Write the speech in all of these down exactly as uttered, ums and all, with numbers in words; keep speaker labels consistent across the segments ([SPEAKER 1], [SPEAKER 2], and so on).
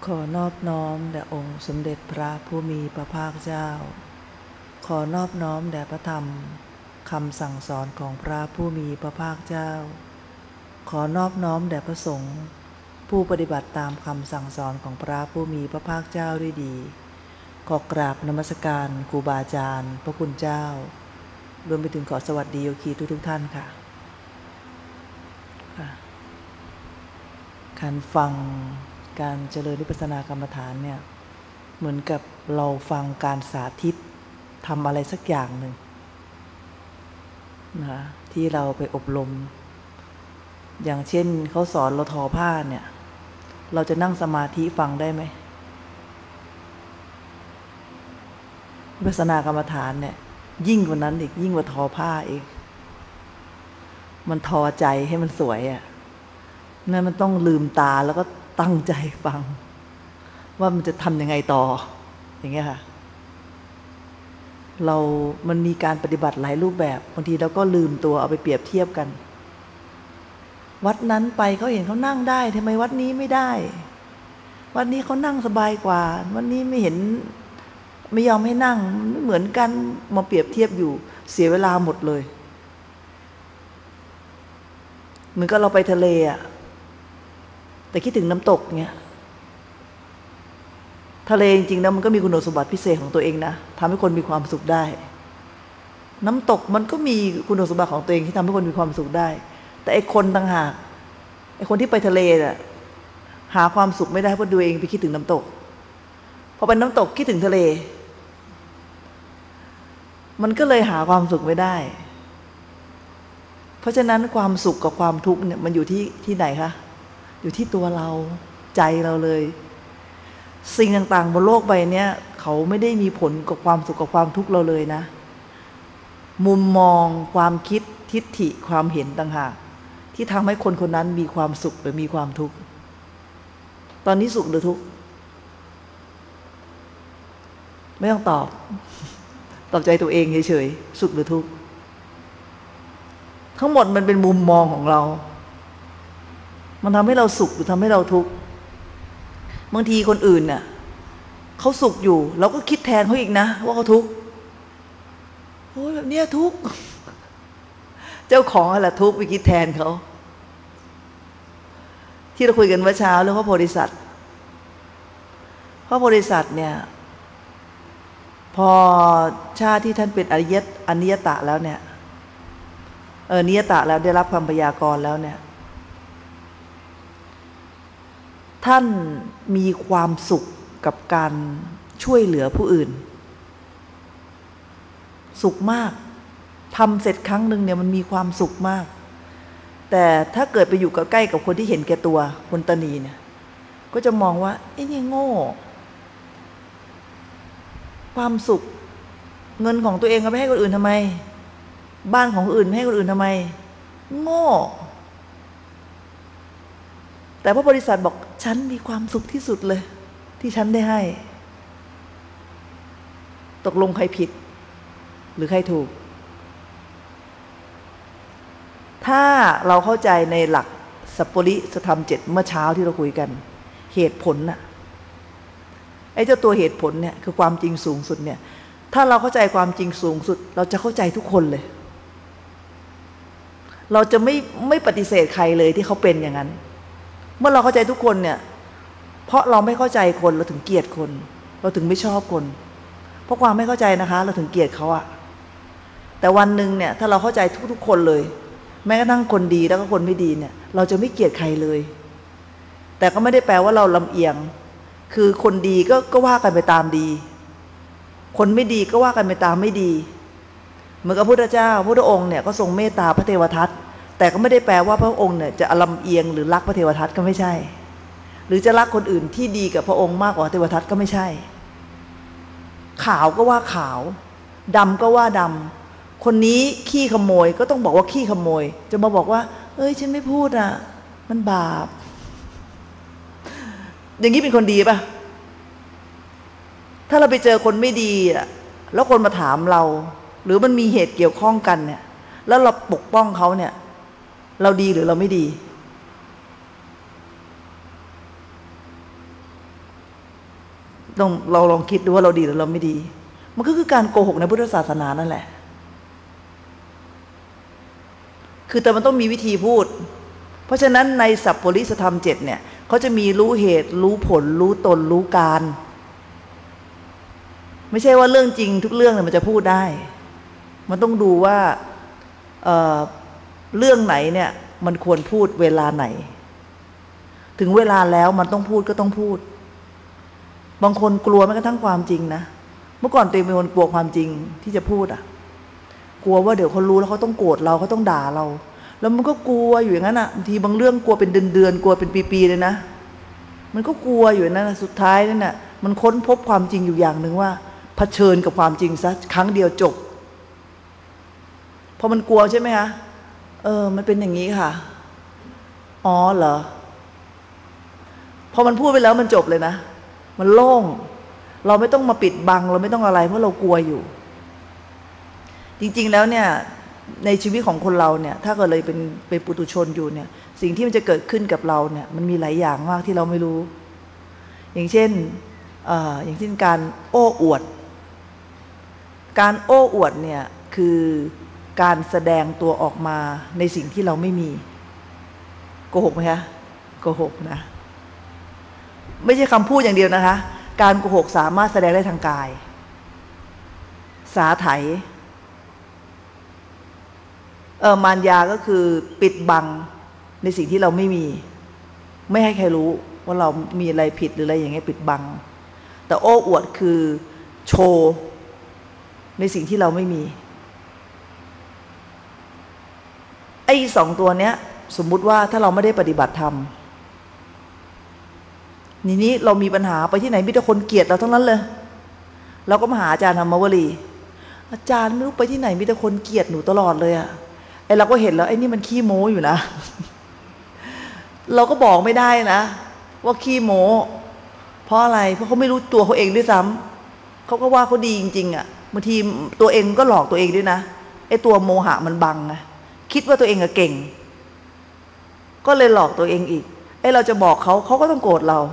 [SPEAKER 1] ขอนอบน้อมแด่องค์สมเด็จพระผู้มีพระภาคเจ้าขอนอบน้อมแด่พระธรรมคำสั่งสอนของพระผู้มีพระภาคเจ้าขอนอบน้อมแด่พระสงฆ์ผู้ปฏิบัติตามคำสั่งสอนของพระผู้มีพระภาคเจ้าด้วยดีขอกราบนมัสการครูบาอาจารย์พระคุณเจ้ารวมไปถึงขอสวัสดีโยคีทุกทุกท่านค่ะการฟังการเจริญวิปัสสนากรรมฐานเนี่ยเหมือนกับเราฟังการสาธิตทำอะไรสักอย่างหนึ่งนะคะที่เราไปอบรมอย่างเช่นเขาสอนเราทอผ้าเนี่ยเราจะนั่งสมาธิฟังได้ไหมวิปัสสนากรรมฐานเนี่ยยิ่งกว่านั้นอีกยิ่งกว่าทอผ้าอีกมันทอใจให้มันสวยอ่ะนั่นมันต้องลืมตาแล้วก็ตั้งใจฟังว่ามันจะทำยังไงต่ออย่างเงี้ยค่ะเรามันมีการปฏิบัติหลายรูปแบบบางทีเราก็ลืมตัวเอาไปเปรียบเทียบกันวัดนั้นไปเขาเห็นเขานั่งได้ทำไมวัดนี้ไม่ได้วัดนี้เขานั่งสบายกว่าวัดนี้ไม่เห็นไม่ยอมให้นั่งไม่เหมือนกันมาเปรียบเทียบอยู่เสียเวลาหมดเลยเหมือนกับเราไปทะเลอะแต่คิดถึงน้ำตกเงี้ยทะเลจริงๆแล้วมันก็มีคุณสมบัติพิเศษของตัวเองนะทำให้คนมีความสุขได้น้ำตกมันก็มีคุณสมบัติของตัวเองที่ทำให้คนมีความสุขได้แต่ไอ้คนต่างหากไอ้คนที่ไปทะเลน่ะหาความสุขไม่ได้เพราะตัวเองไปคิดถึงน้ำตกพอเป็นน้ำตกคิดถึงทะเลมันก็เลยหาความสุขไม่ได้เพราะฉะนั้นความสุขกับความทุกข์เนี่ยมันอยู่ที่ที่ไหนคะอยู่ที่ตัวเราใจเราเลยสิ่งต่างๆบนโลกใบนี้เขาไม่ได้มีผลกับความสุขกับความทุกข์เราเลยนะมุมมองความคิดทิฏฐิความเห็นต่างหากที่ทำให้คนคนนั้นมีความสุขหรือมีความทุกข์ตอนนี้สุขหรือทุกข์ไม่ต้องตอบตอบใจตัวเองเฉยๆสุขหรือทุกข์ทั้งหมดมันเป็นมุมมองของเรามันทำให้เราสุขหรือทำให้เราทุกข์บางทีคนอื่นน่ะเขาสุขอยู่เราก็คิดแทนเขาอีกนะว่าเขาทุกข์โอ้ยแบบเนี้ยทุกข์เจ้าของอะไรทุกข์ไปคิดแทนเขาที่เราคุยกันเมื่อเช้าเรื่องพระโพธิสัตว์พระโพธิสัตว์เนี่ยพอชาติที่ท่านเป็นอริยะอนิยตะแล้วเนี่ยเออนิยตะแล้วได้รับคำพยากรณ์แล้วเนี่ยท่านมีความสุขกับการช่วยเหลือผู้อื่นสุขมากทำเสร็จครั้งหนึ่งเนี่ยมันมีความสุขมากแต่ถ้าเกิดไปอยู่ใกล้กับคนที่เห็นแก่ตัวคนตนีเนี่ยก็จะมองว่าไอ้นี่โง่ความสุขเงินของตัวเองเอาไปให้คนอื่นทำไมบ้านของคนอื่นให้คนอื่นทำไมโง่แต่พระโพธิสัตว์บอกฉันมีความสุขที่สุดเลยที่ฉันได้ให้ตกลงใครผิดหรือใครถูกถ้าเราเข้าใจในหลักสัพปริสธรรมเจ็ดเมื่อเช้าที่เราคุยกันเหตุผลน่ะไอ้เจ้าตัวเหตุผลเนี่ยคือความจริงสูงสุดเนี่ยถ้าเราเข้าใจความจริงสูงสุดเราจะเข้าใจทุกคนเลยเราจะไม่ไม่ปฏิเสธใครเลยที่เขาเป็นอย่างนั้นเมื่อเราเข้าใจทุกคนเนี่ยเพราะเราไม่เข้าใจคนเราถึงเกลียดคนเราถึงไม่ชอบคนเพราะความไม่เข้าใจนะคะเราถึงเกลียดเขาอะแต่วันหนึ่งเนี่ยถ้าเราเข้าใจทุกๆคนเลยแม้กระทั่งคนดีแล้วก็คนไม่ดีเนี่ยเราจะไม่เกลียดใครเลยแต่ก็ไม่ได้แปลว่าเราลำเอียงคือคนดีก็ก็ว่ากันไปตามดีคนไม่ดีก็ว่ากันไปตามไม่ดีเหมือนกับพระพุทธเจ้าพระพุทธองค์เนี่ยก็ทรงเมตตาพระเทวทัตแต่ก็ไม่ได้แปลว่าพระองค์เนี่ยจะลำเอียงหรือรักพระเทวทัตก็ไม่ใช่หรือจะรักคนอื่นที่ดีกับพระองค์มากกว่าเทวทัตก็ไม่ใช่ขาวก็ว่าขาวดำก็ว่าดำคนนี้ขี้ขโมยก็ต้องบอกว่าขี้ขโมยจะมาบอกว่าเอ้ยฉันไม่พูดอ่ะมันบาปอย่างนี้เป็นคนดีป่ะถ้าเราไปเจอคนไม่ดีอ่ะแล้วคนมาถามเราหรือมันมีเหตุเกี่ยวข้องกันเนี่ยแล้วเราปกป้องเขาเนี่ยเราดีหรือเราไม่ดีต้องเราลองคิดดูว่าเราดีหรือเราไม่ดีมันก็คือการโกหกในพุทธศาสนานั่นแหละคือแต่มันต้องมีวิธีพูดเพราะฉะนั้นในสัพปริสธรรมเจ็ดเนี่ยเขาจะมีรู้เหตุรู้ผลรู้ตนรู้การไม่ใช่ว่าเรื่องจริงทุกเรื่องเนี่ยมันจะพูดได้มันต้องดูว่า เอ่อ เรื่องไหนเนี่ยมันควรพูดเวลาไหนถึงเวลาแล้วมันต้องพูดก็ต้องพูดบางคนกลัวแม้กระทั่งความจริงนะเมื่อก่อนตัวเองเป็นคนกลัวความจริงที่จะพูดอ่ะกลัวว่าเดี๋ยวเขารู้แล้วเขาต้องโกรธเราเขาต้องด่าเราแล้วมันก็กลัวอยู่อย่างนั้นอ่ะบางทีบางเรื่องกลัวเป็นเดือนๆกลัวเป็นปีๆเลยนะมันก็กลัวอยู่นั่นสุดท้ายนั่นน่ะมันค้นพบความจริงอยู่อย่างหนึ่งว่าเผชิญกับความจริงซะครั้งเดียวจบพอมันกลัวใช่ไหมคะเออมันเป็นอย่างนี้ค่ะอ๋อเหรอพอมันพูดไปแล้วมันจบเลยนะมันโล่งเราไม่ต้องมาปิดบังเราไม่ต้องอะไรเพราะเรากลัวอยู่จริงๆแล้วเนี่ยในชีวิตของคนเราเนี่ยถ้าเกิดเลยเป็นเป็นปุถุชนอยู่เนี่ยสิ่งที่มันจะเกิดขึ้นกับเราเนี่ยมันมีหลายอย่างมากที่เราไม่รู้อย่างเช่นเอ่ออย่างเช่นการโอ้อวดการโอ้อวดเนี่ยคือการแสดงตัวออกมาในสิ่งที่เราไม่มีโกหกไหมคะโกหกนะไม่ใช่คำพูดอย่างเดียวนะคะการโกหกสามารถแสดงได้ทางกายสาไถเออมารยาก็คือปิดบังในสิ่งที่เราไม่มีไม่ให้ใครรู้ว่าเรามีอะไรผิดหรืออะไรอย่างเงี้ยปิดบังแต่โอ้อวดคือโชว์ในสิ่งที่เราไม่มีไอ้สองตัวเนี้ยสมมุติว่าถ้าเราไม่ได้ปฏิบัติธรรมนี่นี้เรามีปัญหาไปที่ไหนมีแต่คนเกลียดเราทั้งนั้นเลยเราก็มาหาอาจารย์ธรรมวลีอาจารย์ไม่รู้ไปที่ไหนมีแต่คนเกลียดหนูตลอดเลยอะไอ้เราก็เห็นแล้วไอ้นี่มันขี้โม้อยู่นะเราก็บอกไม่ได้นะว่าขี้โม้เพราะอะไรเพราะเขาไม่รู้ตัวเขาเองด้วยซ้ำเขาก็ว่าเขาดีจริงๆอะบางทีตัวเองก็หลอกตัวเองด้วยนะไอ้ตัวโมหะมันบังนะคิดว่าตัวเองอะเก่งก็เลยหลอกตัวเองอีกไอ้เราจะบอกเขาเขาก็ต้องโกรธเรา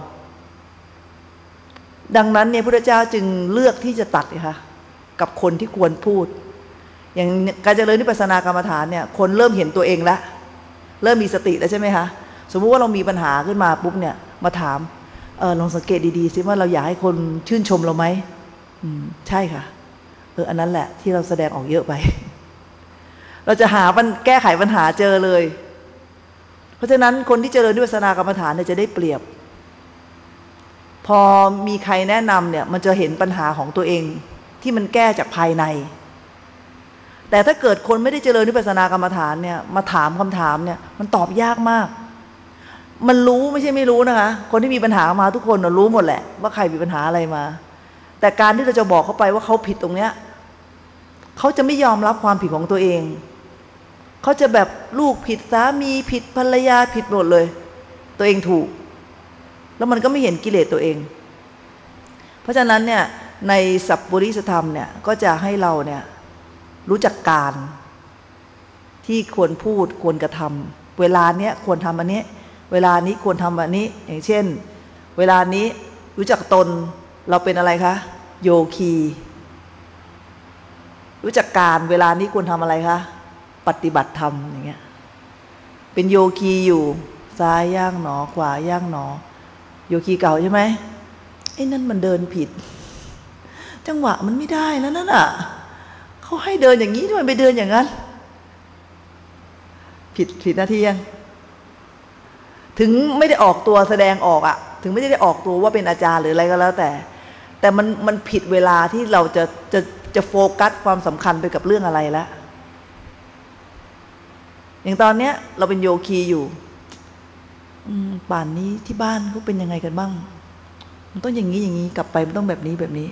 [SPEAKER 1] ดังนั้นเนี่ยพระพุทธเจ้าจึงเลือกที่จะตัดนะคะกับคนที่ควรพูดอย่างการเจริญวิปัสสนากรรมฐานเนี่ยคนเริ่มเห็นตัวเองแล้วเริ่มมีสติแล้วใช่ไหมคะสมมุติว่าเรามีปัญหาขึ้นมาปุ๊บเนี่ยมาถามเออลองสังเกตดีๆสิว่าเราอยากให้คนชื่นชมเราไหมอืมใช่ค่ะเอออันนั้นแหละที่เราแสดงออกเยอะไปเราจะหาแก้ไขปัญหาเจอเลยเพราะฉะนั้นคนที่เจริญวิปัสสนากรรมฐานเนี่ยจะได้เปรียบพอมีใครแนะนำเนี่ยมันจะเห็นปัญหาของตัวเองที่มันแก้จากภายในแต่ถ้าเกิดคนไม่ได้เจริญวิปัสสนากรรมฐานเนี่ยมาถามคำถามเนี่ยมันตอบยากมากมันรู้ไม่ใช่ไม่รู้นะคะคนที่มีปัญหามาทุกคนรู้หมดแหละว่าใครมีปัญหาอะไรมาแต่การที่เราจะบอกเขาไปว่าเขาผิดตรงเนี้ยเขาจะไม่ยอมรับความผิดของตัวเองเขาจะแบบลูกผิดสามีผิดภรรยาผิดหมดเลยตัวเองถูกแล้วมันก็ไม่เห็นกิเลสตัวเองเพราะฉะนั้นเนี่ยในสัพปริสธรรมเนี่ยก็จะให้เราเนี่ยรู้จักการที่ควรพูดควรกระทำเวลาเนี้ยควรทำอันนี้เวลานี้ควรทำอันนี้อย่างเช่นเวลานี้รู้จักตนเราเป็นอะไรคะโยคีรู้จักการเวลานี้ควรทำอะไรคะปฏิบัติธรรมอย่างเงี้ยเป็นโยคีอยู่ซ้ายย่างหนอขวาย่างหนอโยคีเก่าใช่ไหมไอ้นั่นมันเดินผิดจังหวะมันไม่ได้นะนั่นน่ะเขาให้เดินอย่างนี้ทำไมไปเดินอย่างนั้นผิดผิดหน้าที่ยังถึงไม่ได้ออกตัวแสดงออกอะถึงไม่ได้ออกตัวว่าเป็นอาจารย์หรืออะไรก็แล้วแต่แต่มันมันผิดเวลาที่เราจะจะจะโฟกัสความสำคัญไปกับเรื่องอะไรแล้วอย่างตอนเนี้ยเราเป็นโยคีอยู่ป่านนี้ที่บ้านเขาเป็นยังไงกันบ้างมันต้องอย่างนี้อย่างนี้กลับไปมันต้องแบบนี้แบบนี้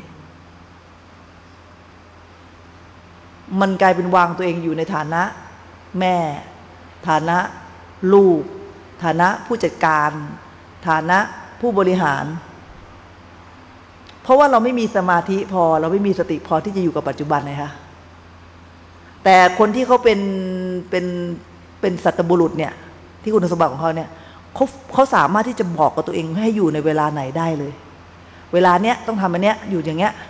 [SPEAKER 1] มันกลายเป็นวางตัวเองอยู่ในฐานะแม่ฐานะลูกฐานะผู้จัดการฐานะผู้บริหารเพราะว่าเราไม่มีสมาธิพอเราไม่มีสติพอที่จะอยู่กับปัจจุบันเลยค่ะแต่คนที่เขาเป็นเป็นเป็นสัตบุรุษเนี่ยที่คุณสมบัติของเขาเนี่ยเขาเขาสามารถที่จะบอกกับตัวเองให้อยู่ในเวลาไหนได้เลยเวลาเนี้ยต้องทำอันเนี้ยอยู่อย่างเงี้ย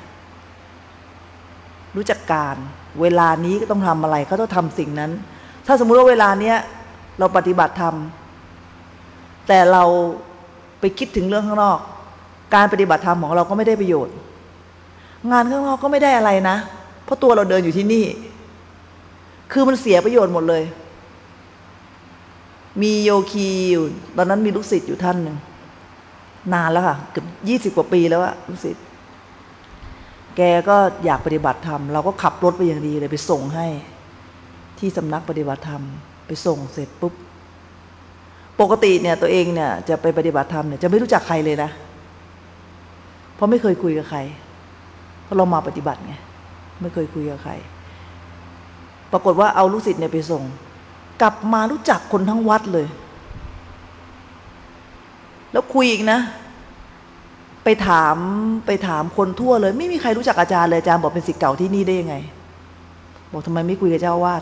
[SPEAKER 1] รู้จักการเวลานี้ก็ต้องทำอะไรเขาต้องทำสิ่งนั้นถ้าสมมุติว่าเวลาเนี้ยเราปฏิบัติธรรมแต่เราไปคิดถึงเรื่องข้างนอกการปฏิบัติธรรมของเราก็ไม่ได้ประโยชน์งานข้างนอกก็ไม่ได้อะไรนะเพราะตัวเราเดินอยู่ที่นี่คือมันเสียประโยชน์หมดเลยมีโยคีอยู่ตอนนั้นมีลูกศิษย์อยู่ท่านหนึ่งนานแล้วค่ะเกือบยี่สิบกว่าปีแล้วอะลูกศิษย์แกก็อยากปฏิบัติธรรมเราก็ขับรถไปอย่างดีเลยไปส่งให้ที่สำนักปฏิบัติธรรมไปส่งเสร็จปุ๊บปกติเนี่ยตัวเองเนี่ยจะไปปฏิบัติธรรมเนี่ยจะไม่รู้จักใครเลยนะเพราะไม่เคยคุยกับใครเพราะเรามาปฏิบัติไงไม่เคยคุยกับใครปรากฏว่าเอาลูกศิษย์เนี่ยไปส่งกลับมารู้จักคนทั้งวัดเลยแล้วคุยอีกนะไปถามไปถามคนทั่วเลยไม่มีใครรู้จักอาจารย์เลยอาจารย์บอกเป็นศิษย์เก่าที่นี่ได้ยังไงบอกทำไมไม่คุยกับเจ้าอาวาส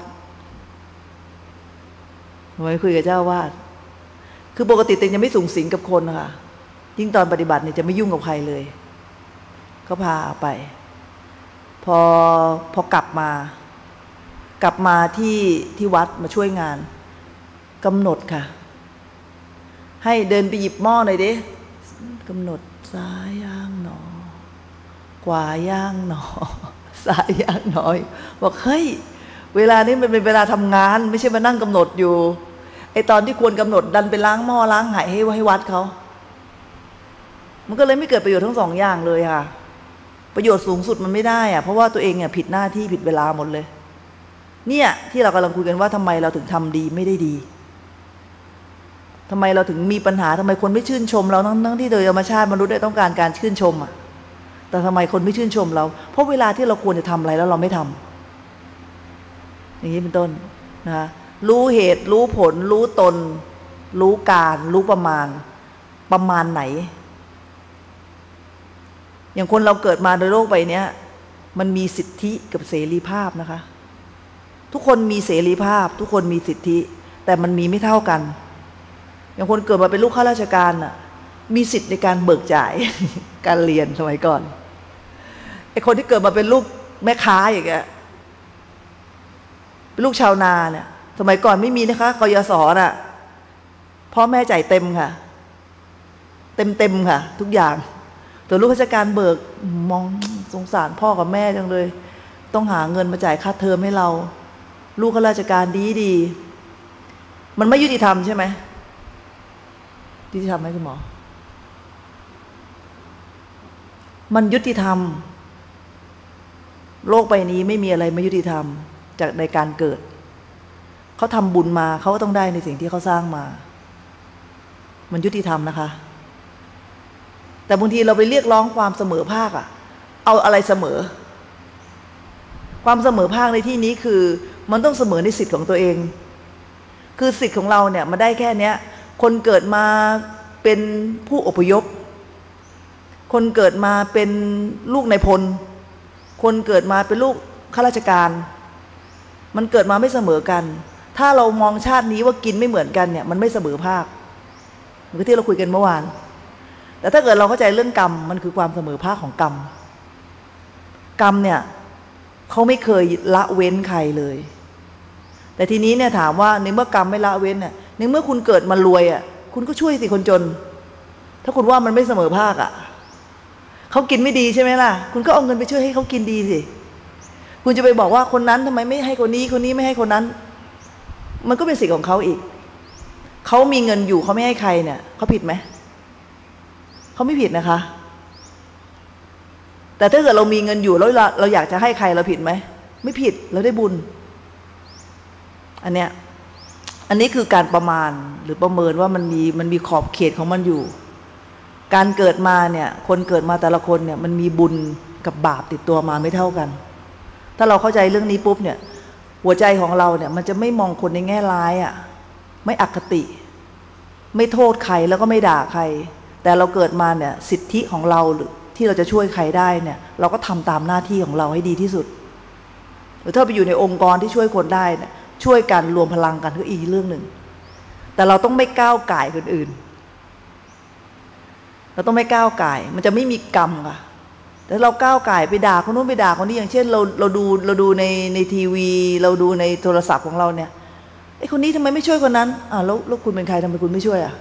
[SPEAKER 1] ทำไมไม่คุยกับเจ้าอาวาสคือปกติเต็งจะไม่สูงสิงกับคนค่ะยิ่งตอนปฏิบัติเนี่ยจะไม่ยุ่งกับใครเลยก็พาไปพอพอกลับมากลับมาที่ที่วัดมาช่วยงานกำหนดค่ะให้เดินไปหยิบหม้อหน่อยดิกำหนดซ้ายย่างหนอขวาย่างหนอซ้ายย่างหนอบอกเฮ้ยเวลานี้มันเป็นเวลาทำงานไม่ใช่มานั่งกำหนดอยู่ไอตอนที่ควรกำหนดดันไปล้างหม้อล้างไหให้ให้วัดเขามันก็เลยไม่เกิดประโยชน์ทั้งสองอย่างเลยค่ะประโยชน์สูงสุดมันไม่ได้อะเพราะว่าตัวเองเนี่ยผิดหน้าที่ผิดเวลาหมดเลยเนี่ยที่เรากำลังคุยกันว่าทำไมเราถึงทำดีไม่ได้ดีทำไมเราถึงมีปัญหาทำไมคนไม่ชื่นชมเราทั้งที่โดยธรรมชาติมนุษย์ได้ต้องการการชื่นชมอ่ะแต่ทำไมคนไม่ชื่นชมเราเพราะเวลาที่เราควรจะทำอะไรแล้วเราไม่ทำอย่างนี้เป็นต้นนะรู้เหตุรู้ผลรู้ตนรู้การรู้ประมาณประมาณไหนอย่างคนเราเกิดมาในโลกใบนี้มันมีสิทธิกับเสรีภาพนะคะทุกคนมีเสรีภาพทุกคนมีสิทธิแต่มันมีไม่เท่ากันอย่างคนเกิดมาเป็นลูกข้าราชการน่ะมีสิทธิ์ในการเบิกจ่าย การเรียนสมัยก่อนไอ้คนที่เกิดมาเป็นลูกแม่ค้าอย่างเงี้ยเป็นลูกชาวนาเนี่ยสมัยก่อนไม่มีนะคะกยศน่ะพ่อแม่จ่ายเต็มค่ะเต็มเต็มค่ะทุกอย่างแต่ลูกราชการเบิกมองสงสารพ่อกับแม่จังเลยต้องหาเงินมาจ่ายค่าเทอมให้เราลูกข้าราชการดีดีมันไม่ยุติธรรมใช่ไหมยุติธรรมไหมคุณหมอมันยุติธรรมโลกใบนี้ไม่มีอะไรไม่ยุติธรรมจากในการเกิดเขาทำบุญมาเขาก็ต้องได้ในสิ่งที่เขาสร้างมามันยุติธรรมนะคะแต่บางทีเราไปเรียกร้องความเสมอภาคอะเอาอะไรเสมอความเสมอภาคในที่นี้คือมันต้องเสมอในสิทธิ์ของตัวเองคือสิทธิ์ของเราเนี่ยมันได้แค่เนี้ยคนเกิดมาเป็นผู้อพยพคนเกิดมาเป็นลูกนายพลคนเกิดมาเป็นลูกข้าราชการมันเกิดมาไม่เสมอกันถ้าเรามองชาตินี้ว่ากินไม่เหมือนกันเนี่ยมันไม่เสมอภาคเหมือนที่เราคุยกันเมื่อวานแต่ถ้าเกิดเราเข้าใจเรื่องกรรมมันคือความเสมอภาคของกรรมกรรมเนี่ยเขาไม่เคยละเว้นใครเลยแต่ทีนี้เนี่ยถามว่าในเมื่อกรรมไม่ละเว้นเนี่ยในเมื่อคุณเกิดมารวยอ่ะคุณก็ช่วยสิคนจนถ้าคุณว่ามันไม่เสมอภาคอ่ะเขากินไม่ดีใช่ไหมล่ะคุณก็เอาเงินไปช่วยให้เขากินดีสิคุณจะไปบอกว่าคนนั้นทำไมไม่ให้คนนี้คนนี้ไม่ให้คนนั้นมันก็เป็นสิทธิ์ของเขาอีกเขามีเงินอยู่เขาไม่ให้ใครเนี่ยเขาผิดไหมเขาไม่ผิดนะคะแต่ถ้าเกิดเรามีเงินอยู่แล้วเราเราอยากจะให้ใครเราผิดไหมไม่ผิดเราได้บุญอันเนี้ยอันนี้คือการประมาณหรือประเมินว่ามันมีมันมีขอบเขตของมันอยู่การเกิดมาเนี่ยคนเกิดมาแต่ละคนเนี่ยมันมีบุญกับบาปติดตัวมาไม่เท่ากันถ้าเราเข้าใจเรื่องนี้ปุ๊บเนี่ยหัวใจของเราเนี่ยมันจะไม่มองคนในแง่ร้ายอ่ะไม่อคติไม่โทษใครแล้วก็ไม่ด่าใครแต่เราเกิดมาเนี่ยสิทธิของเราหรือที่เราจะช่วยใครได้เนี่ยเราก็ทำตามหน้าที่ของเราให้ดีที่สุดหรือถ้าไปอยู่ในองค์กรที่ช่วยคนได้เนี่ยช่วยกันรวมพลังกันก็อีกเรื่องหนึ่งแต่เราต้องไม่ก้าวก่ายคนอื่นเราต้องไม่ก้าวไก่มันจะไม่มีกรรมค่ะแต่เราก้าวไก่ไปด่าคนนู้นไปด่าคนนี้อย่างเช่นเราเราดูเราดูในในทีวีเราดูในโทรศัพท์ของเราเนี่ยไอ้คนนี้ทำไมไม่ช่วยคนนั้นอ่าแล้วแล้วคุณเป็นใครทำไมคุณไม่ช่วยอ่ะ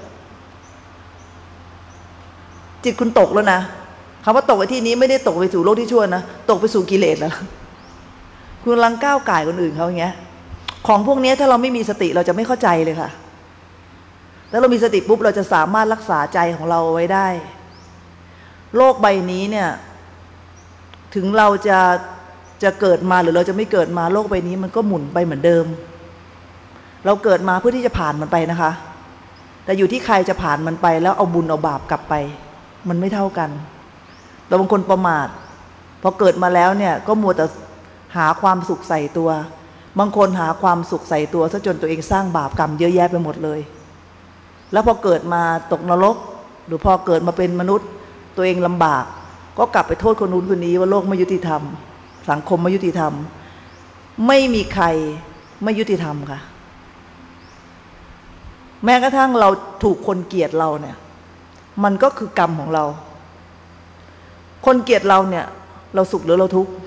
[SPEAKER 1] จิตคุณตกแล้วนะคำว่าตกในที่นี้ไม่ได้ตกไปสู่โลกที่ชั่วนะตกไปสู่กิเลสแล้วคุณกำลังก้าวไก่คนอื่นเขาอย่างเงี้ยของพวกนี้ถ้าเราไม่มีสติเราจะไม่เข้าใจเลยค่ะแล้วเรามีสติปุ๊บเราจะสามารถรักษาใจของเราไว้ได้โลกใบนี้เนี่ยถึงเราจะจะเกิดมาหรือเราจะไม่เกิดมาโลกใบนี้มันก็หมุนไปเหมือนเดิมเราเกิดมาเพื่อที่จะผ่านมันไปนะคะแต่อยู่ที่ใครจะผ่านมันไปแล้วเอาบุญเอาบาปกลับไปมันไม่เท่ากันแต่บางคนประมาทพอเกิดมาแล้วเนี่ยก็มัวแต่หาความสุขใส่ตัวบางคนหาความสุขใส่ตัวซะจนตัวเองสร้างบาปกรรมเยอะแยะไปหมดเลยแล้วพอเกิดมาตกนรกหรือพอเกิดมาเป็นมนุษย์ตัวเองลำบากก็กลับไปโทษคนนู้นคนนี้ว่าโลกไม่ยุติธรรมสังคมไม่ยุติธรรมไม่มีใครไม่ยุติธรรมค่ะแม้กระทั่งเราถูกคนเกลียดเราเนี่ยมันก็คือกรรมของเราคนเกลียดเราเนี่ยเราสุขหรือเราทุกข์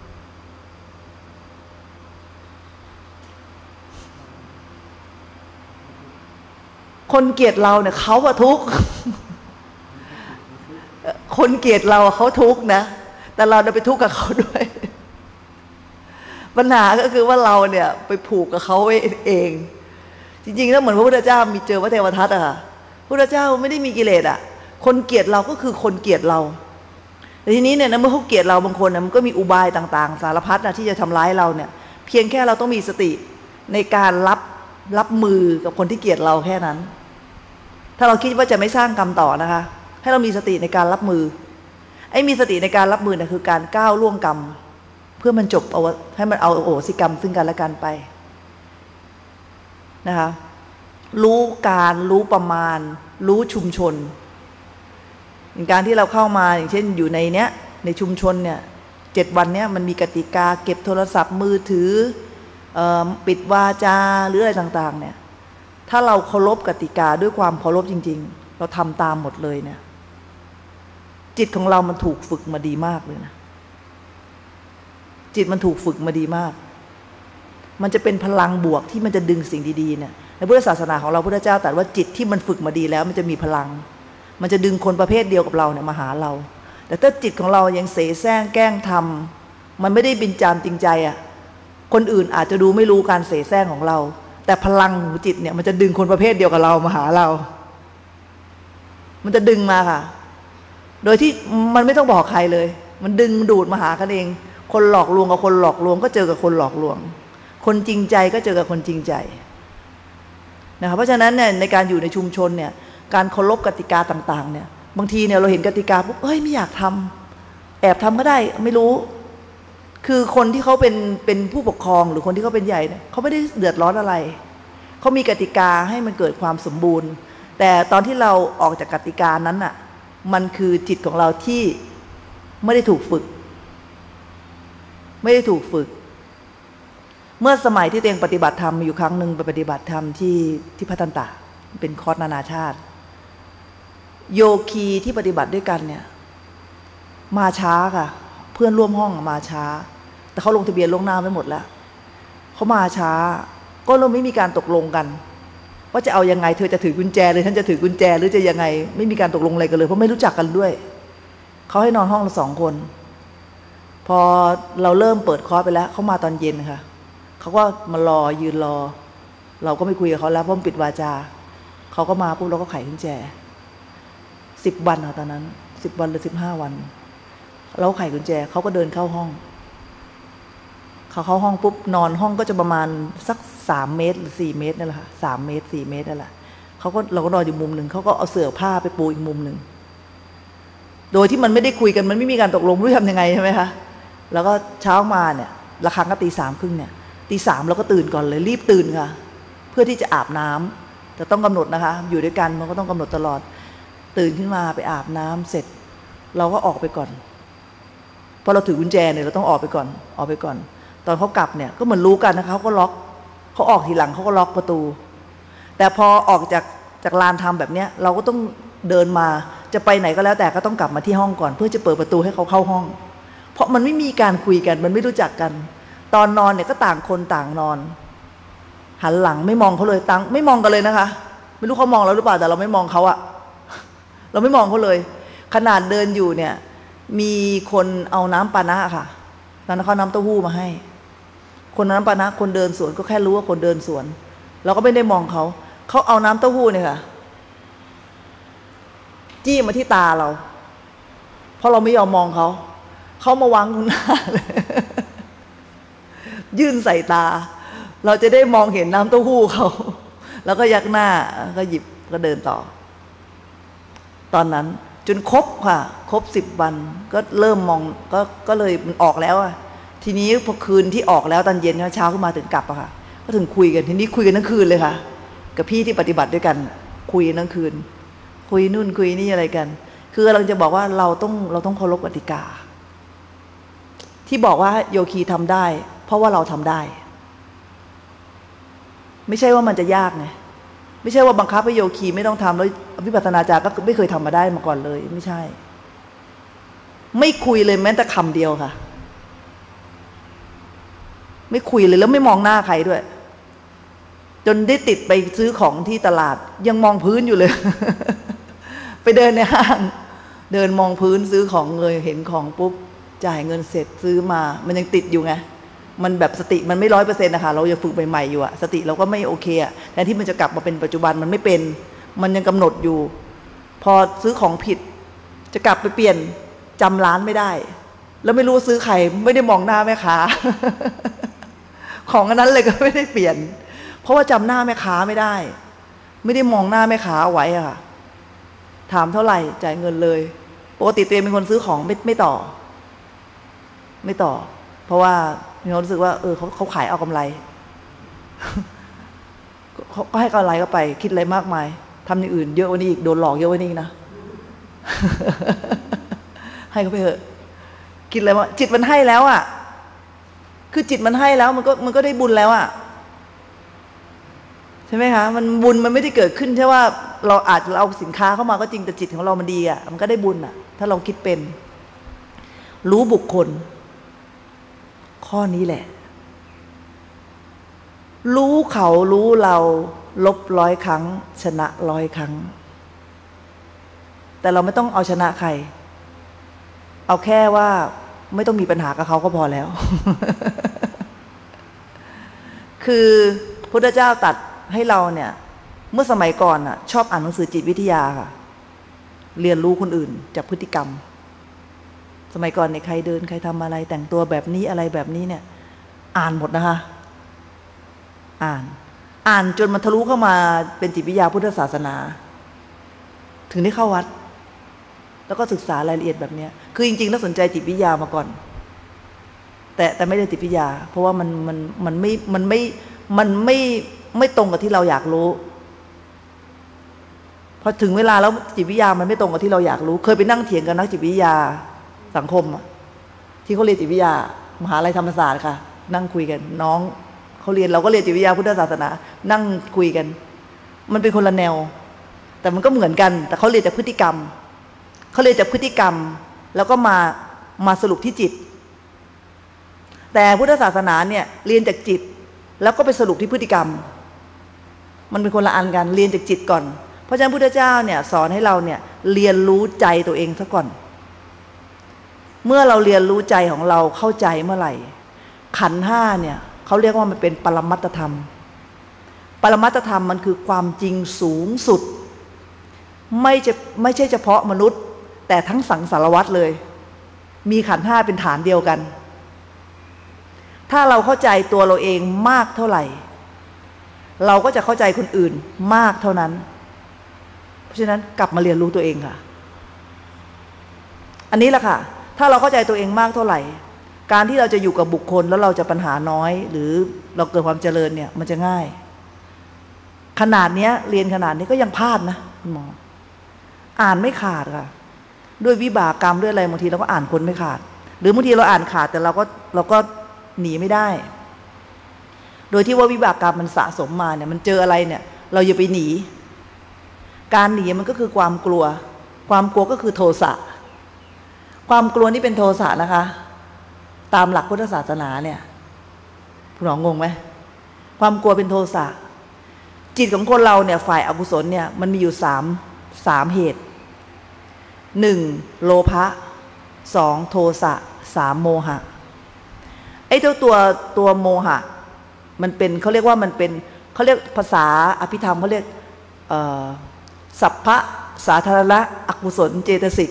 [SPEAKER 1] คนเกลียดเราเนี่ยเขาอะทุกข์คนเกลียดเราเขาทุกข์นะแต่เราได้ไปทุกข์กับเขาด้วยปัญหาก็คือว่าเราเนี่ยไปผูกกับเขาเองจริงๆแล้วเหมือนพระพุทธเจ้ามีเจอพระเทวทัตอะค่ะพระพุทธเจ้าไม่ได้มีกิเลสอะคนเกลียดเราก็คือคนเกลียดเราแต่ทีนี้เนี่ยนะเมื่อเขาเกลียดเราบางคนนะมันก็มีอุบายต่างๆสารพัดนะที่จะทำร้ายเราเนี่ยเพียงแค่เราต้องมีสติในการรับรับมือกับคนที่เกลียดเราแค่นั้นถ้าเราคิดว่าจะไม่สร้างกรรมต่อนะคะให้เรามีสติในการรับมือไอ้มีสติในการรับมือเนี่ยคือการก้าวล่วงกรรมเพื่อมันจบเอาให้มันเอาโอโหสิกรรมซึ่งกันและกันไปนะคะรู้การรู้ประมาณรู้ชุมชนในการที่เราเข้ามาอย่างเช่นอยู่ในเนี้ยในชุมชนเนี่ยเจ็ดวันเนี้ยมันมีกติกาเก็บโทรศัพท์มือถือปิดวาจาหรืออะไรต่างๆเนี่ยถ้าเราเคารพกติกาด้วยความเคารพจริงๆเราทำตามหมดเลยเนี่ยจิตของเรามันถูกฝึกมาดีมากเลยนะจิตมันถูกฝึกมาดีมากมันจะเป็นพลังบวกที่มันจะดึงสิ่งดีๆเนี่ยในพุทธศาสนาของเราพุทธเจ้าตรัสว่าจิตที่มันฝึกมาดีแล้วมันจะมีพลังมันจะดึงคนประเภทเดียวกับเราเนี่ยมาหาเราแต่ถ้าจิตของเรายังเสแสร้งแกล้งทำมันไม่ได้บินจามจริงใจอ่ะคนอื่นอาจจะดูไม่รู้การเสแสร้งของเราแต่พลังของจิตเนี่ยมันจะดึงคนประเภทเดียวกับเรามาหาเรามันจะดึงมาค่ะโดยที่มันไม่ต้องบอกใครเลยมันดึงดูดมาหากันเองคนหลอกลวงกับคนหลอกลวงก็เจอกับคนหลอกลวงคนจริงใจก็เจอกับคนจริงใจนะคะเพราะฉะนั้นเนี่ยในการอยู่ในชุมชนเนี่ยการเคารพกติกาต่างๆเนี่ยบางทีเนี่ยเราเห็นกติกาปุ๊บเอ้ยไม่อยากทำแอบทำก็ได้ไม่รู้คือคนที่เขาเป็นเป็นผู้ปกครองหรือคนที่เขาเป็นใหญ่เนี่ยเขาไม่ได้เดือดร้อนอะไรเขามีกติกาให้มันเกิดความสมบูรณ์แต่ตอนที่เราออกจากกติกานั้นน่ะมันคือจิตของเราที่ไม่ได้ถูกฝึกไม่ได้ถูกฝึกเมื่อสมัยที่ตัวเองปฏิบัติธรรมอยู่ครั้งหนึ่งไปปฏิบัติธรรมที่ที่พัทตันตะเป็นคอร์สนานาชาติโยคีที่ปฏิบัติด้วยกันเนี่ยมาช้าค่ะเพื่อนร่วมห้องมาช้าแต่เขาลงทะเบียนล่วงหน้าไว้หมดแล้วเขามาช้าก็เราไม่มีการตกลงกันว่าจะเอายังไงเธอจะถือกุญแจหรือฉันจะถือกุญแจหรือจะยังไงไม่มีการตกลงอะไรกันเลยเพราะไม่รู้จักกันด้วยเขาให้นอนห้องละสองคนพอเราเริ่มเปิดคอร์สไปแล้วเขามาตอนเย็นค่ะเขาก็มารอยืนรอเราก็ไม่คุยกับเขาแล้วเพราะปิดวาจาเขาก็มาปุ๊บเราก็ไขกุญแจสิบวันค่ะตอนนั้นสิบวันหรือสิบห้าวันเราไขกุญแจเขาก็เดินเข้าห้องเขาเข้าห้องปุ๊บนอนห้องก็จะประมาณสักสามเมตรหรือสี่เมตรนั่นแหละค่ะสามเมตรสี่เมตรนั่นแหละเขาก็เราก็นอนอยู่มุมหนึ่งเขาก็เอาเสื่อผ้าไปปูอีกมุมหนึ่งโดยที่มันไม่ได้คุยกันมันไม่มีการตกลงรู้ทำยังไงใช่ไหมคะแล้วก็เช้ามาเนี่ยระฆังก็ตีสามครึ่งเนี่ยตีสามเราก็ตื่นก่อนเลยรีบตื่นค่ะเพื่อที่จะอาบน้ำแต่ต้องกำหนดนะคะอยู่ด้วยกันมันก็ต้องกำหนดตลอดตื่นขึ้นมาไปอาบน้ำเสร็จเราก็ออกไปก่อนพอเราถือกุญแจเนี่ยเราต้องออกไปก่อนออกไปก่อนตอนเขากลับเนี่ยก็เหมือนรู้กันนะคะเขาก็ล็อกเขาออกทีหลังเขาก็ล็อกประตูแต่พอออกจากจากลานธรรมแบบเนี้ยเราก็ต้องเดินมาจะไปไหนก็แล้วแต่ก็ต้องกลับมาที่ห้องก่อนเพื่อจะเปิดประตูให้เขาเข้าห้อง เพราะมันไม่มีการคุยกันมันไม่รู้จักกันตอนนอนเนี่ยก็ต่างคนต่างนอนหันหลังไม่มองเขาเลยตั้งไม่มองกันเลยนะคะไม่รู้เขามองเราหรือเปล่าแต่เราไม่มองเขาอะเราไม่มองเขาเลยขนาดเดินอยู่เนี่ยมีคนเอาน้ำปานะค่ะตอนนั้นเขาน้ำเต้าหู้มาให้คนน้ำปานะคนเดินสวนก็แค่รู้ว่าคนเดินสวนเราก็ไม่ได้มองเขาเขาเอาน้ำเต้าหู้เนี่ยค่ะจี้มาที่ตาเราเพราะเราไม่ยอมมองเขาเขามาวางตรงหน้าเลยยื่นใส่ตาเราจะได้มองเห็นน้ำเต้าหู้เขาแล้วก็ยักหน้าก็หยิบก็เดินต่อตอนนั้นจนครบค่ะครบสิบวันก็เริ่มมองก็ก็เลยมันออกแล้วอะทีนี้พอคืนที่ออกแล้วตอนเย็นเช้าขึ้นมาถึงกลับอะค่ะก็ถึงคุยกันทีนี้คุยกันทั้งคืนเลยค่ะกับพี่ที่ปฏิบัติด้วยกันคุยทั้งคืนคุยนู่นคุยนี่อะไรกันคือเราจะบอกว่าเราต้องเราต้องเคารพกติกาที่บอกว่าโยคีทำได้เพราะว่าเราทำได้ไม่ใช่ว่ามันจะยากไงไม่ใช่ว่าบังคับให้โยคีไม่ต้องทำแล้ววิปัสสนาจารย์ก็ไม่เคยทำมาได้มาก่อนเลยไม่ใช่ไม่คุยเลยแม้แต่คำเดียวค่ะไม่คุยเลยแล้วไม่มองหน้าใครด้วยจนได้ติดไปซื้อของที่ตลาดยังมองพื้นอยู่เลย ไปเดินในห้างเดินมองพื้นซื้อของเลยเห็นของปุ๊บจ่ายเงินเสร็จซื้อมามันยังติดอยู่ไงมันแบบสติมันไม่ร้อยเปอร์เซ็นต์นะคะเราจะฝึกใหม่ๆอยู่อะสติเราก็ไม่โอเคอะแทนที่มันจะกลับมาเป็นปัจจุบันมันไม่เป็นมันยังกำหนดอยู่พอซื้อของผิดจะกลับไปเปลี่ยนจำร้านไม่ได้แล้วไม่รู้ซื้อใครไม่ได้มองหน้าแม่ค้า ของอันนั้นเลยก็ไม่ได้เปลี่ยนเพราะว่าจำหน้าแม่ค้าไม่ได้ไม่ได้มองหน้าแม่ค้าเอาไว้อะค่ะถามเท่าไหร่จ่ายเงินเลยปกติตัวเองเป็นคนซื้อของไม่ไม่ต่อไม่ต่อเพราะว่ามีความรู้สึกว่าเออเขาเขาขายเอากำไรเขาก็ให้กำไรก็ไปคิดอะไรมากมายทำอย่างอื่นเยอะกว่านี้อีกโดนหลอกเยอะกว่านี้นะ ให้เขาไปเถอะคิดอะไรว่าจิตมันให้แล้วอ่ะคือจิตมันให้แล้วมันก็มันก็ได้บุญแล้วอ่ะใช่ไหมคะมันบุญมันไม่ได้เกิดขึ้นแค่ว่าเราอาจจะเอาสินค้าเข้ามาก็จริงแต่จิตของเรามันดีอ่ะมันก็ได้บุญอ่ะถ้าเราคิดเป็นรู้บุคคลข้อนี้แหละรู้เขารู้เราลบร้อยครั้งชนะร้อยครั้งแต่เราไม่ต้องเอาชนะใครเอาแค่ว่าไม่ต้องมีปัญหากับเขาก็พอแล้ว คือพุทธเจ้าตรัสให้เราเนี่ยเมื่อสมัยก่อนอ่ะชอบอ่านหนังสือจิตวิทยาค่ะเรียนรู้คนอื่นจากพฤติกรรมสมัยก่อนเนี่ยใครเดินใครทำอะไรแต่งตัวแบบนี้อะไรแบบนี้เนี่ยอ่านหมดนะคะอ่านอ่านจนมันทะลุเข้ามาเป็นจิตวิทยาพุทธศาสนาถึงได้เข้าวัดแล้วก็ศึกษารายละเอียดแบบนี้คือจริงๆแล้วสนใจจิตวิทยามาก่อนแต่แต่ไม่ได้จิตวิทยาเพราะว่ามันมันมันไม่มันไม่มันไม่ไม่ตรงกับที่เราอยากรู้พอถึงเวลาแล้วจิตวิทยามันไม่ตรงกับที่เราอยากรู้เคยไปนั่งเถียงกับนักจิตวิทยาสังคมที่เขาเรียนจิตวิทยามหาลัยธรรมศาสตร์ค่ะนั่งคุยกันน้องเขาเรียนเราก็เรียนจิตวิทยาพุทธศาสนานั่งคุยกันมันเป็นคนละแนวแต่มันก็เหมือนกันแต่เขาเรียนจากพฤติกรรมเขาเรียนจากพฤติกรรมแล้วก็มามาสรุปที่จิตแต่พุทธศาสนาเนี่ยเรียนจากจิตแล้วก็ไปสรุปที่พฤติกรรมมันเป็นคนละอันกันเรียนจากจิตก่อนเพราะฉะนั้นพุทธเจ้าเนี่ยสอนให้เราเนี่ยเรียนรู้ใจตัวเองซะก่อนเมื่อเราเรียนรู้ใจของเราเข้าใจเมื่อไหร่ขันธ์ห้าเนี่ยเขาเรียกว่ามันเป็นปรมัตถธรรมปรมัตถธรรมมันคือความจริงสูงสุดไม่จะไม่ใช่เฉพาะมนุษย์แต่ทั้งสังสารวัฏเลยมีขันธ์ห้าเป็นฐานเดียวกันถ้าเราเข้าใจตัวเราเองมากเท่าไหร่เราก็จะเข้าใจคนอื่นมากเท่านั้นเพราะฉะนั้นกลับมาเรียนรู้ตัวเองค่ะอันนี้แหละค่ะถ้าเราเข้าใจตัวเองมากเท่าไหร่การที่เราจะอยู่กับบุคคลแล้วเราจะปัญหาน้อยหรือเราเกิดความเจริญเนี่ยมันจะง่ายขนาดนี้เรียนขนาดนี้ก็ยังพลาดนะคุณหมออ่านไม่ขาดค่ะด้วยวิบากกรรมด้วยอะไรบางทีเราก็อ่านคนไม่ขาดหรือบางทีเราอ่านขาดแต่เราก็เราก็หนีไม่ได้โดยที่ว่าวิบากกรรมมันสะสมมาเนี่ยมันเจออะไรเนี่ยเราอย่าไปหนีการหนีมันก็คือความกลัวความกลัวก็คือโทสะความกลัวนี่เป็นโทสะนะคะตามหลักพุทธศาสนาเนี่ยคุณหมองงไหมความกลัวเป็นโทสะจิตของคนเราเนี่ยฝ่ายอกุศลเนี่ยมันมีอยู่สามสามเหตุหนึ่งโลภะสองโทสะสามโมหะไอ้เจ้าตัวตัวโมหะมันเป็นเขาเรียกว่ามันเป็นเขาเรียกภาษาอภิธรรมเขาเรียกสัพพะสาธารณะอกุศลเจตสิก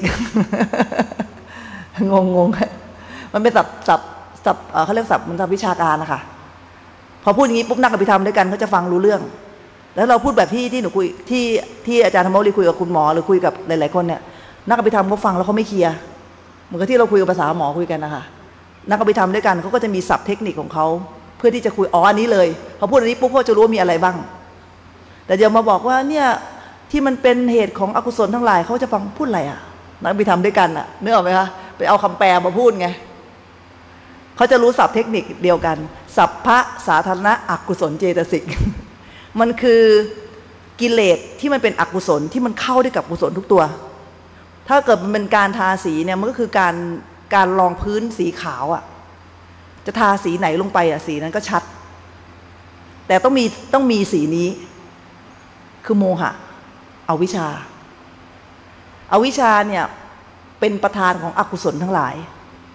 [SPEAKER 1] งงงมันเป็นศัพท์ศัพท์ศัพท์เขาเรียกศัพท์มันศัพท์วิชาการนะคะพอพูดอย่างนี้ปุ๊บนักอภิธรรมด้วยกันเขาจะฟังรู้เรื่องแล้วเราพูดแบบที่ที่หนูคุยที่ที่อาจารย์ธรรมวลีคุยกับคุณหมอหรือคุยกับหลายๆคนเนี่ยนักอภิธรรมเขาฟังแล้วเขาไม่เคลียร์เหมือนกับที่เราคุยกับภาษาหมอคุยกันนะคะนักอภิธรรมด้วยกันเขาก็จะมีศัพท์เทคนิคของเขาเพื่อที่จะคุยอ๋ออันนี้เลยพอพูดอันนี้ปุ๊บเขาจะรู้ว่ามีอะไรบ้างแต่เดี๋ยวมาบอกว่าเนี่ยที่มันเป็นเหตุของอกุศลทั้งหลายเขาจะฟังพูดอะไรอ่ะนักอภิธรรมด้วยกันอ่ะนึกออกไหมคะไปเอาคำแปลมาพูดไงเขาจะรู้ศัพท์เทคนิคเดียวกันสัพพะสาธารณะอกุศลเจตสิก มันคือกิเลสที่มันเป็นอกุศลที่มันเข้าด้วยกับกุศลทุกตัวถ้าเกิดมันเป็นการทาสีเนี่ยมันก็คือการการรองพื้นสีขาวอ่ะจะทาสีไหนลงไปอ่ะสีนั้นก็ชัดแต่ต้องมีต้องมีสีนี้คือโมหะอวิชชาอวิชชาเนี่ยเป็นประธานของอกุศลทั้งหลาย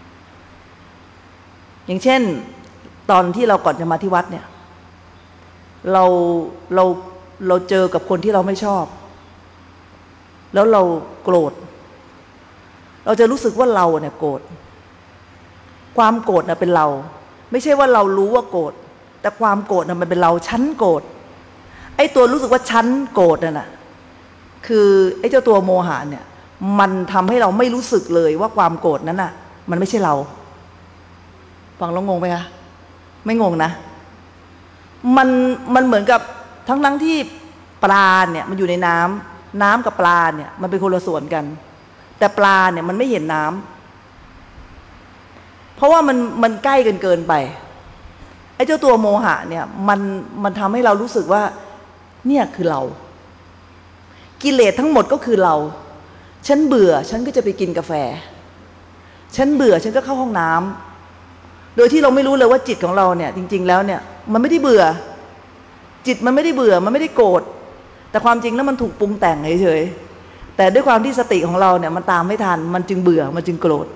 [SPEAKER 1] อย่างเช่นตอนที่เราก่อนจะมาที่วัดเนี่ยเราเราเราเจอกับคนที่เราไม่ชอบแล้วเราโกรธเราจะรู้สึกว่าเราเนี่ยโกรธความโกรธน่ะเป็นเราไม่ใช่ว่าเรารู้ว่าโกรธแต่ความโกรธน่ะมันเป็นเราฉันโกรธไอ้ตัวรู้สึกว่าฉันโกรธน่ะคือไอ้เจ้าตัวโมหะเนี่ยมันทำให้เราไม่รู้สึกเลยว่าความโกรธนั้นน่ะมันไม่ใช่เราฟังแล้วงงไหมคะไม่งงนะมันมันเหมือนกับทั้งทั้งที่ปลาเนี่ยมันอยู่ในน้ำน้ำกับปลาเนี่ยมันเป็นคนละส่วนกันแต่ปลาเนี่ยมันไม่เห็นน้ำเพราะว่ามันมันใกล้กันเกินไปไอ้เจ้าตัวโมหะเนี่ยมันมันทำให้เรารู้สึกว่าเนี่ยคือเรากิเลสทั้งหมดก็คือเราฉันเบื่อฉันก็จะไปกินกาแฟฉันเบื่อฉันก็เข้าห้องน้ำโดยที่เราไม่รู้เลยว่าจิตของเราเนี่ยจริงๆแล้วเนี่ยมันไม่ได้เบื่อจิตมันไม่ได้เบื่อมันไม่ได้โกรธแต่ความจริงแล้วมันถูกปรุงแต่งเฉยๆแต่ด้วยความที่สติของเราเนี่ยมันตามไม่ทันมันจึงเบื่อมันจึงโกรธ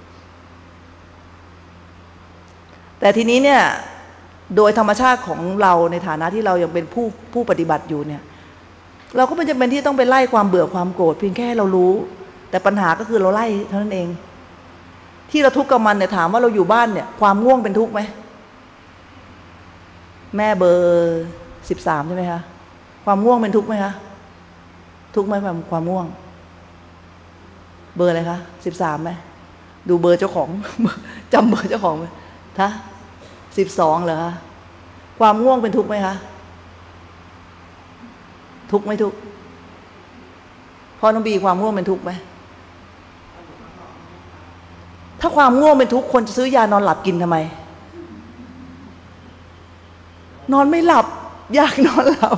[SPEAKER 1] แต่ทีนี้เนี่ยโดยธรรมชาติของเราในฐานะที่เรายังเป็นผู้ผู้ปฏิบัติอยู่เนี่ยเราก็ไม่จำเป็นที่ต้องไปไล่ความเบื่อความโกรธเพียงแค่เรารู้แต่ปัญหาก็คือเราไล่เท่านั้นเองที่เราทุกข์กับมันเนี่ยถามว่าเราอยู่บ้านเนี่ยความง่วงเป็นทุกข์ไหมแม่เบอร์สิบสามใช่ไหมคะความง่วงเป็นทุกข์ไหมคะทุกข์ไหมความความง่วงเบอร์อะไรคะสิบสามไหมดูเบอร์เจ้าของจำเบอร์เจ้าของไหมท่าสิบสองเหรอคะความง่วงเป็นทุกข์ไหมคะทุกข์ไม่ทุกข์พ่อน้องบีความง่วงเป็นทุกข์ไหมถ้าความง่วงเป็นทุกข์คนจะซื้อยานอนหลับกินทำไมนอนไม่หลับอยากนอนหลับ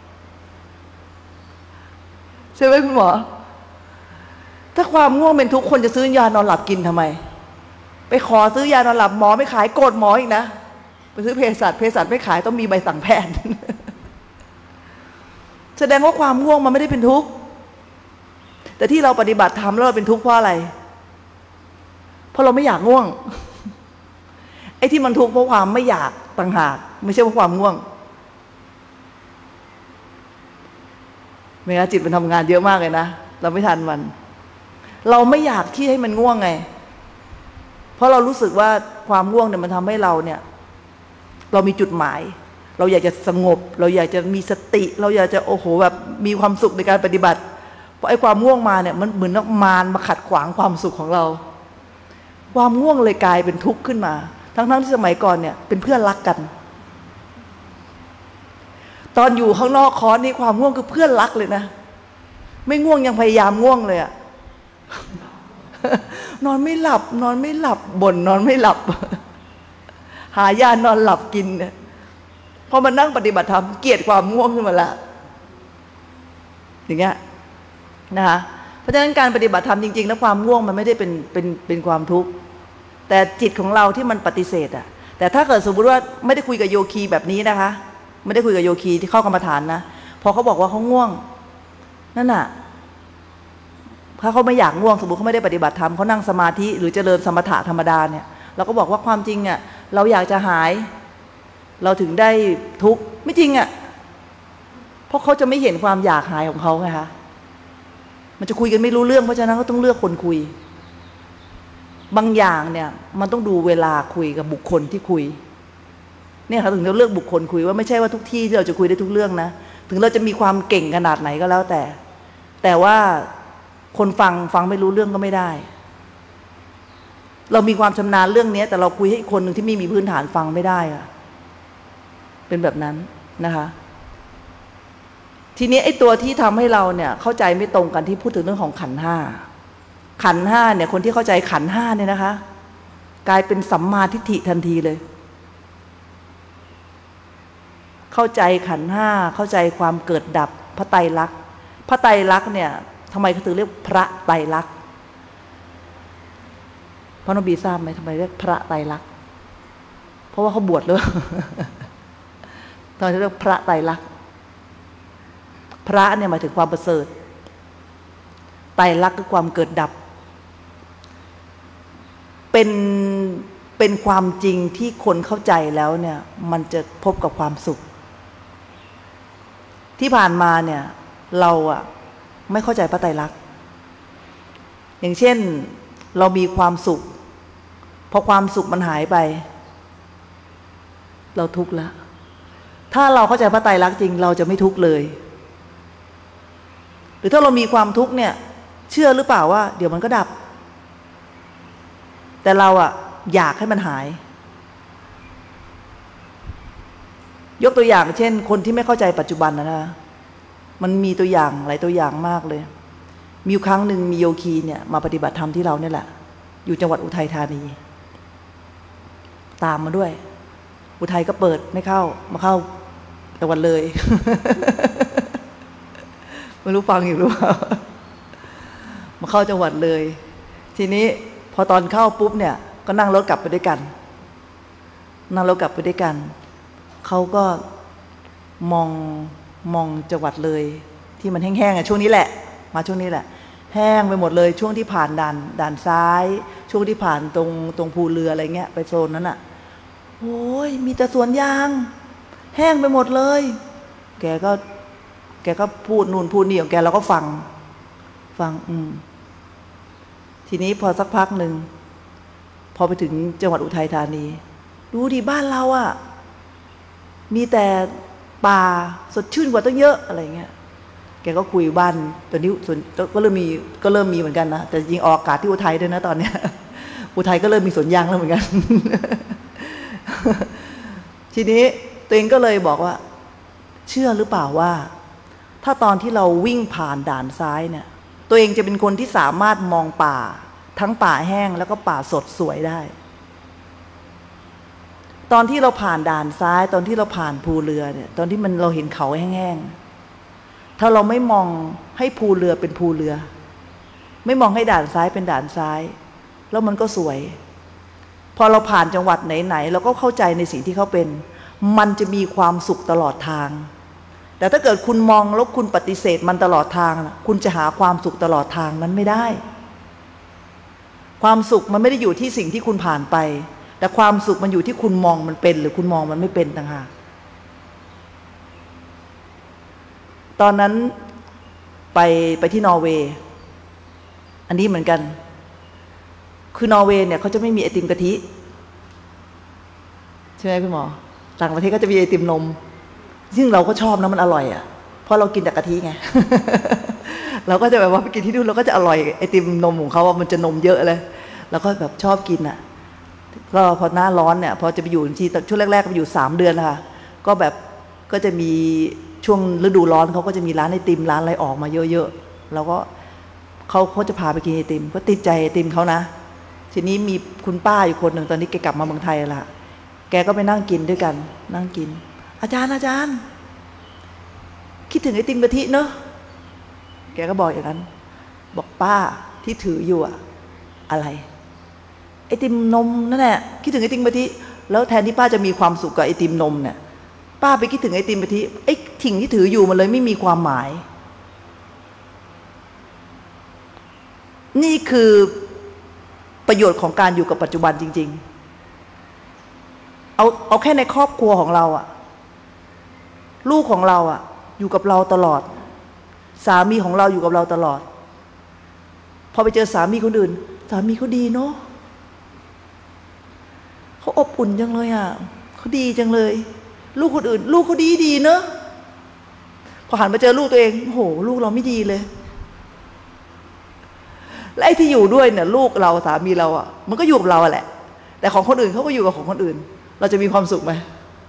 [SPEAKER 1] ใช่ไหมคุณหมอถ้าความง่วงเป็นทุกข์คนจะซื้อยานอนหลับกินทำไมไปขอซื้อยานอนหลับหมอไม่ขายโกรธหมออีกนะไปซื้อเภสัชเภสัชไม่ขายต้องมีใบสั่งแพทย์ แสดงว่าความง่วงมันไม่ได้เป็นทุกข์แต่ที่เราปฏิบัติธรรมแล้วเราเป็นทุกข์เพราะอะไรเพราะเราไม่อยากง่วง ไอ้ที่มันทุกข์เพราะความไม่อยากต่างหากไม่ใช่เพราะความง่วงเมื่อจิตมันทำงานเยอะมากเลยนะเราไม่ทันมันเราไม่อยากที่ให้มันง่วงไงเพราะเรารู้สึกว่าความง่วงเนี่ยมันทำให้เราเนี่ยเรามีจุดหมายเราอยากจะสงบเราอยากจะมีสติเราอยากจะโอ้โหแบบมีความสุขในการปฏิบัติเพราะไอ้ความง่วงมาเนี่ยมันเหมือนนักมารมาขัดขวางความสุขของเราความง่วงเลยกลายเป็นทุกข์ขึ้นมาทั้งๆที่สมัยก่อนเนี่ยเป็นเพื่อนรักกันตอนอยู่ข้างนอกคอร์สนี่ความง่วงคือเพื่อนรักเลยนะไม่ง่วงยังพยายามง่วงเลยอะ นอนไม่หลับนอนไม่หลับบ่นนอนไม่หลับ หายานอนหลับกินเนี่ยพอมานั่งปฏิบัติธรรมเกลียดความง่วงขึ้นมาละอย่างเงี้ยนะคะราะฉะนั้นการปฏิบัติธรรมจริงๆแล้วความง่วงมันไม่ได้เป็นเป็นเป็นความทุกข์แต่จิตของเราที่มันปฏิเสธอะแต่ถ้าเกิดสมมติว่าไม่ได้คุยกับโยคีแบบนี้นะคะไม่ได้คุยกับโยคีที่เข้ากรรมฐานนะพอเขาบอกว่าเขาง่วงนั่นน่ะถ้าเขาไม่อยากง่วงสมมติเขาไม่ได้ปฏิบัติธรรมเขานั่งสมาธิหรือเจริญสมถะธรรมดาเนี่ยเราก็บอกว่าความจริงอะเราอยากจะหายเราถึงได้ทุกข์ไม่จริงอะเพราะเขาจะไม่เห็นความอยากหายของเขาไงคะมันจะคุยกันไม่รู้เรื่องเพราะฉะนั้นก็ต้องเลือกคนคุยบางอย่างเนี่ยมันต้องดูเวลาคุยกับบุคคลที่คุยเนี่ยค่ะถึงเราเลือกบุคคลคุยว่าไม่ใช่ว่าทุกที่ที่เราจะคุยได้ทุกเรื่องนะถึงเราจะมีความเก่งขนาดไหนก็แล้วแต่แต่ว่าคนฟังฟังไม่รู้เรื่องก็ไม่ได้เรามีความชำนาญเรื่องนี้แต่เราคุยให้คนหนึ่งที่ไม่มีพื้นฐานฟังไม่ได้อะเป็นแบบนั้นนะคะทีนี้ไอ้ตัวที่ทำให้เราเนี่ยเข้าใจไม่ตรงกันที่พูดถึงเรื่องของขันธ์ห้าขันธ์ห้าเนี่ยคนที่เข้าใจขันธ์ห้าเนี่ยนะคะกลายเป็นสัมมาทิฏฐิทันทีเลยเข้าใจขันธ์ห้าเข้าใจความเกิดดับพระไตรลักษณ์พระไตรลักษณ์เนี่ยทำไมเขาถึงเรียกพระไตรลักษณ์พระนบีทราบไหมทำไมเรียกพระไตรลักษณ์เพราะว่าเขาบวชเลยตอนที่เรียกพระไตรลักษณ์พระเนี่ยหมายถึงความประเสริฐไตรลักษณ์คือความเกิดดับเป็นเป็นความจริงที่คนเข้าใจแล้วเนี่ยมันจะพบกับความสุขที่ผ่านมาเนี่ยเราอะไม่เข้าใจพระไตรลักษณ์อย่างเช่นเรามีความสุขพอความสุขมันหายไปเราทุกข์แล้วถ้าเราเข้าใจพระไตรลักษณ์จริงเราจะไม่ทุกข์เลยหรือถ้าเรามีความทุกข์เนี่ยเชื่อหรือเปล่าว่าเดี๋ยวมันก็ดับแต่เราอะอยากให้มันหายยกตัวอย่างเช่นคนที่ไม่เข้าใจปัจจุบันนะนะมันมีตัวอย่างหลายตัวอย่างมากเลยมีอยู่ครั้งหนึ่งมีโยคีเนี่ยมาปฏิบัติธรรมที่เราเนี่ยแหละอยู่จังหวัดอุทัยธานีตามมาด้วยอุทัยก็เปิดไม่เข้ามาเข้าจังหวัดเลย ไม่รู้ฟังอยู่หรือเปล่ามาเข้าจังหวัดเลยทีนี้พอตอนเข้าปุ๊บเนี่ยก็นั่งรถกลับไปด้วยกันนั่งรถกลับไปด้วยกันเขาก็มองมองจังหวัดเลยที่มันแห้งๆอ่ะช่วงนี้แหละมาช่วงนี้แหละแห้งไปหมดเลยช่วงที่ผ่านด่านด่านซ้ายช่วงที่ผ่านตรงตรงภูเรืออะไรเงี้ยไปโซนนั้นอ่ะโอ้ยมีแต่สวนยางแห้งไปหมดเลยแกก็แกก็พูดนู่นพูดนี่ของแกเราก็ฟังฟังอืมทีนี้พอสักพักหนึ่งพอไปถึงจังหวัดอุทัยธานีดูดิบ้านเราอ่ะมีแต่ป่าสดชื่นกว่าตั้งเยอะอะไรเงี้ยแกก็คุยบ้านตอนนี้ส่วนก็เริ่มมีก็เริ่มมีเหมือนกันนะแต่จริงออกอากาศที่อุทัยด้วยนะตอนเนี้ยอุทัยก็เริ่มมีสวนยางแล้วเหมือนกัน ทีนี้ตัวเองก็เลยบอกว่าเชื่อหรือเปล่าว่าถ้าตอนที่เราวิ่งผ่านด่านซ้ายเนี่ยตัวเองจะเป็นคนที่สามารถมองป่าทั้งป่าแห้งแล้วก็ป่าสดสวยได้ตอนที่เราผ่านด่านซ้ายตอนที่เราผ่านภูเรือเนี่ยตอนที่มันเราเห็นเขาแห้งๆถ้าเราไม่มองให้ภูเรือเป็นภูเรือไม่มองให้ด่านซ้ายเป็นด่านซ้ายแล้วมันก็สวยพอเราผ่านจังหวัดไหนๆเราก็เข้าใจในสิ่งที่เขาเป็นมันจะมีความสุขตลอดทางแต่ถ้าเกิดคุณมองแล้วคุณปฏิเสธมันตลอดทางคุณจะหาความสุขตลอดทางนั้นไม่ได้ความสุขมันไม่ได้อยู่ที่สิ่งที่คุณผ่านไปแต่ความสุขมันอยู่ที่คุณมองมันเป็นหรือคุณมองมันไม่เป็นต่างหากตอนนั้นไปไปที่นอร์เวย์อันนี้เหมือนกันคือนอร์เวย์เนี่ยเขาจะไม่มีไอติมกะทิใช่ไหมพี่หมอต่างประเทศก็จะมีไอติมนมซึ่งเราก็ชอบนะมันอร่อยอ่ะเพราะเรากินแต่กะทิไง เราก็จะแบบว่าไปกินที่นู่นเราก็จะอร่อยไอติมนมของเขาว่ามันจะนมเยอะเลยเราก็แบบชอบกินอ่ะก็พอหน้าร้อนเนี่ยพอจะไปอยู่ที่ช่วงแรกๆก็ไปอยู่สามเดือนนะคะก็แบบก็จะมีช่วงฤดูร้อนเขาก็จะมีร้านไอติมร้านอะไรออกมาเยอะๆเราก็เขาเขาจะพาไปกินไอติมก็ติดใจไอติมเขานะทีนี้มีคุณป้าอยู่คนหนึ่งตอนนี้แกกลับมาเมืองไทยละแกก็ไปนั่งกินด้วยกันนั่งกินอาจารย์อาจารย์คิดถึงไอติมกะทิเนอะแกก็บอกอย่างนั้นบอกป้าที่ถืออยู่อะอะไรไอติมนมนั่นแหละคิดถึงไอติมกะทิแล้วแทนที่ป้าจะมีความสุขกับไอติมนมเนี่ยป้าไปคิดถึงไอติมกะทิไอสิ่งที่ถืออยู่มันเลยไม่มีความหมายนี่คือประโยชน์ของการอยู่กับปัจจุบันจริงๆเอาเอาแค่ในครอบครัวของเราอะลูกของเราอะอยู่กับเราตลอดสามีของเราอยู่กับเราตลอดพอไปเจอสามีคนอื่นสามีเขาดีเนาะเขาอบอุ่นจังเลยอ่ะเขาดีจังเลยลูกคนอื่นลูกเขาดีดีเนอะพอหันมาเจอลูกตัวเองโอ้โหลูกเราไม่ดีเลยและไอ้ที่อยู่ด้วยเนี่ยลูกเราสามีเราอ่ะมันก็อยู่กับเราแหละแต่ของคนอื่นเขาก็อยู่กับของคนอื่นเราจะมีความสุขไหม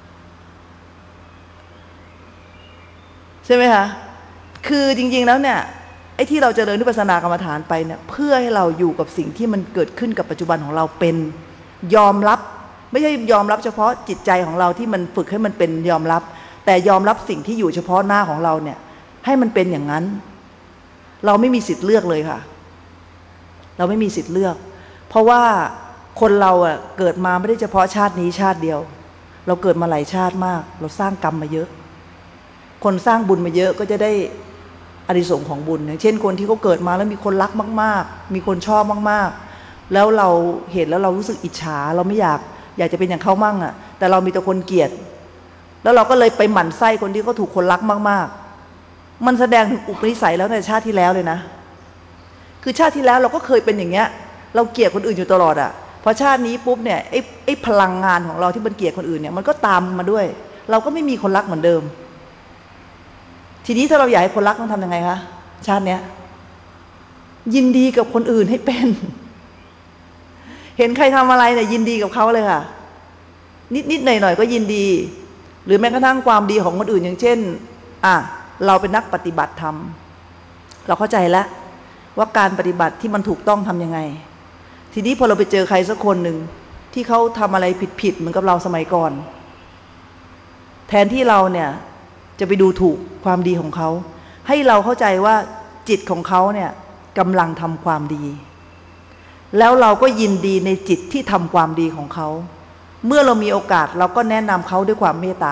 [SPEAKER 1] ใช่ไหมคะคือจริงๆแล้วเนี่ยไอ้ที่เราเจริญวิปัสสนากรรมฐานไปเนี่ยเพื่อให้เราอยู่กับสิ่งที่มันเกิดขึ้นกับปัจจุบันของเราเป็นยอมรับไม่ใช่ยอมรับเฉพาะจิตใจของเราที่มันฝึกให้มันเป็นยอมรับแต่ยอมรับสิ่งที่อยู่เฉพาะหน้าของเราเนี่ยให้มันเป็นอย่างนั้นเราไม่มีสิทธิ์เลือกเลยค่ะเราไม่มีสิทธิ์เลือกเพราะว่าคนเราอ่ะเกิดมาไม่ได้เฉพาะชาตินี้ชาติเดียวเราเกิดมาหลายชาติมากเราสร้างกรรมมาเยอะคนสร้างบุญมาเยอะก็จะได้อานิสงส์ของบุญอย่างเช่นคนที่เขาเกิดมาแล้วมีคนรักมากๆมีคนชอบมากๆแล้วเราเห็นแล้วเรารู้สึกอิจฉาเราไม่อยากอยากจะเป็นอย่างเขามั่งอ่ะแต่เรามีแต่คนเกลียดแล้วเราก็เลยไปหมั่นไส้คนที่เขาถูกคนรักมากๆมันแสดงถึงอุปนิสัยแล้วในชาติที่แล้วเลยนะคือชาติที่แล้วเราก็เคยเป็นอย่างเงี้ยเราเกลียดคนอื่นอยู่ตลอดอ่ะพอชาตินี้ปุ๊บเนี่ยไอ้ไอ้พลังงานของเราที่มันเกลียดคนอื่นเนี่ยมันก็ตามมาด้วยเราก็ไม่มีคนรักเหมือนเดิมทีนี้ถ้าเราอยากให้คนรักต้องทำยังไงคะชาติเนี้ยยินดีกับคนอื่นให้เป็นเห็นใครทำอะไรเนี่ยยินดีกับเขาเลยค่ะนิดๆหน่อยๆก็ยินดีหรือแม้กระทั่งความดีของคนอื่นอย่างเช่นอ่ะเราเป็นนักปฏิบัติธรรมเราเข้าใจแล้วว่าการปฏิบัติที่มันถูกต้องทำยังไงทีนี้พอเราไปเจอใครสักคนหนึ่งที่เขาทำอะไรผิดๆเหมือนกับเราสมัยก่อนแทนที่เราเนี่ยจะไปดูถูกความดีของเขาให้เราเข้าใจว่าจิตของเขาเนี่ยกำลังทำความดีแล้วเราก็ยินดีในจิตที่ทำความดีของเขาเมื่อเรามีโอกาสเราก็แนะนำเขาด้วยความเมตตา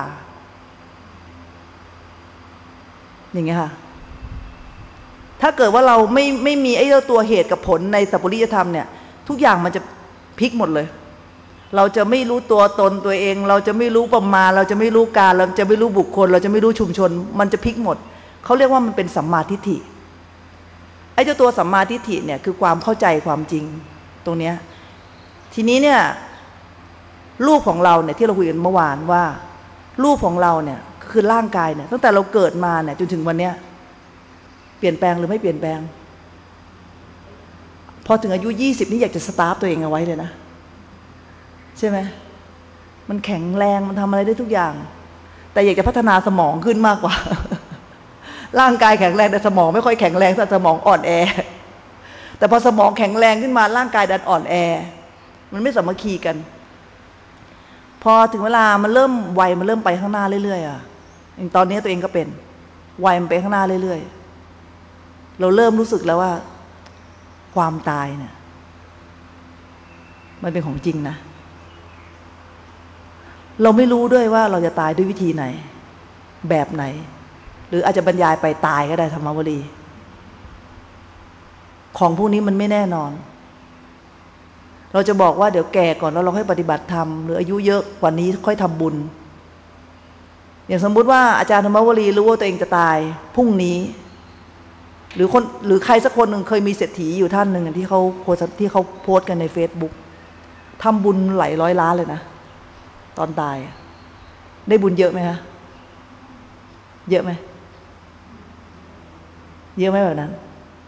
[SPEAKER 1] อย่างเงี้ยค่ะถ้าเกิดว่าเราไม่ไม่มีไอ้ตัวเหตุกับผลในสัพพุริยธรรมเนี่ยทุกอย่างมันจะพลิกหมดเลยเราจะไม่รู้ตัวตนตัวเองเราจะไม่รู้ประมาณเราจะไม่รู้การเราจะไม่รู้บุคคลเราจะไม่รู้ชุมชนมันจะพลิกหมดเขาเรียกว่ามันเป็นสัมมาทิฏฐิไอ้เจ้าตัวสัมมาทิฏฐิเนี่ยคือความเข้าใจความจริงตรงเนี้ยทีนี้เนี่ยรูปของเราเนี่ยที่เราคุยกันเมื่อวานว่ารูปของเราเนี่ยคือร่างกายเนี่ยตั้งแต่เราเกิดมาเนี่ยจนถึงวันเนี้ยเปลี่ยนแปลงหรือไม่เปลี่ยนแปลงพอถึงอายุยี่สิบนี่อยากจะสตาร์ฟตัวเองเอาไว้เลยนะใช่ไหมมันแข็งแรงมันทำอะไรได้ทุกอย่างแต่อยากจะพัฒนาสมองขึ้นมากกว่าร่างกายแข็งแรงแต่สมองไม่ค่อยแข็งแรงแต่สมองอ่อนแอแต่พอสมองแข็งแรงขึ้นมาร่างกายดันอ่อนแอมันไม่สามัคคีกันพอถึงเวลามันเริ่มวัยมันเริ่มไปข้างหน้าเรื่อยๆอ่ะอย่างตอนนี้ตัวเองก็เป็นวัยมันไปข้างหน้าเรื่อยๆเราเริ่มรู้สึกแล้วว่าความตายเนี่ยมันเป็นของจริงนะเราไม่รู้ด้วยว่าเราจะตายด้วยวิธีไหนแบบไหนหรืออาจจะบรรยายไปตายก็ได้ธรรมวลีของพวกนี้มันไม่แน่นอนเราจะบอกว่าเดี๋ยวแก่ก่อนแล้วเราค่อยปฏิบัติธรรมหรืออายุเยอะกว่านี้ค่อยทำบุญอย่างสมมุติว่าอาจารย์ธรรมวลีรู้ว่าตัวเองจะตายพรุ่งนี้หรือคนหรือใครสักคนหนึ่งเคยมีเศรษฐีอยู่ท่านหนึ่งที่เขาโพสที่เขาโพสต์กันใน Facebook ทำบุญหลายร้อยล้านเลยนะตอนตายได้บุญเยอะไหมคะเยอะไหมเยอะไหมแบบนั้น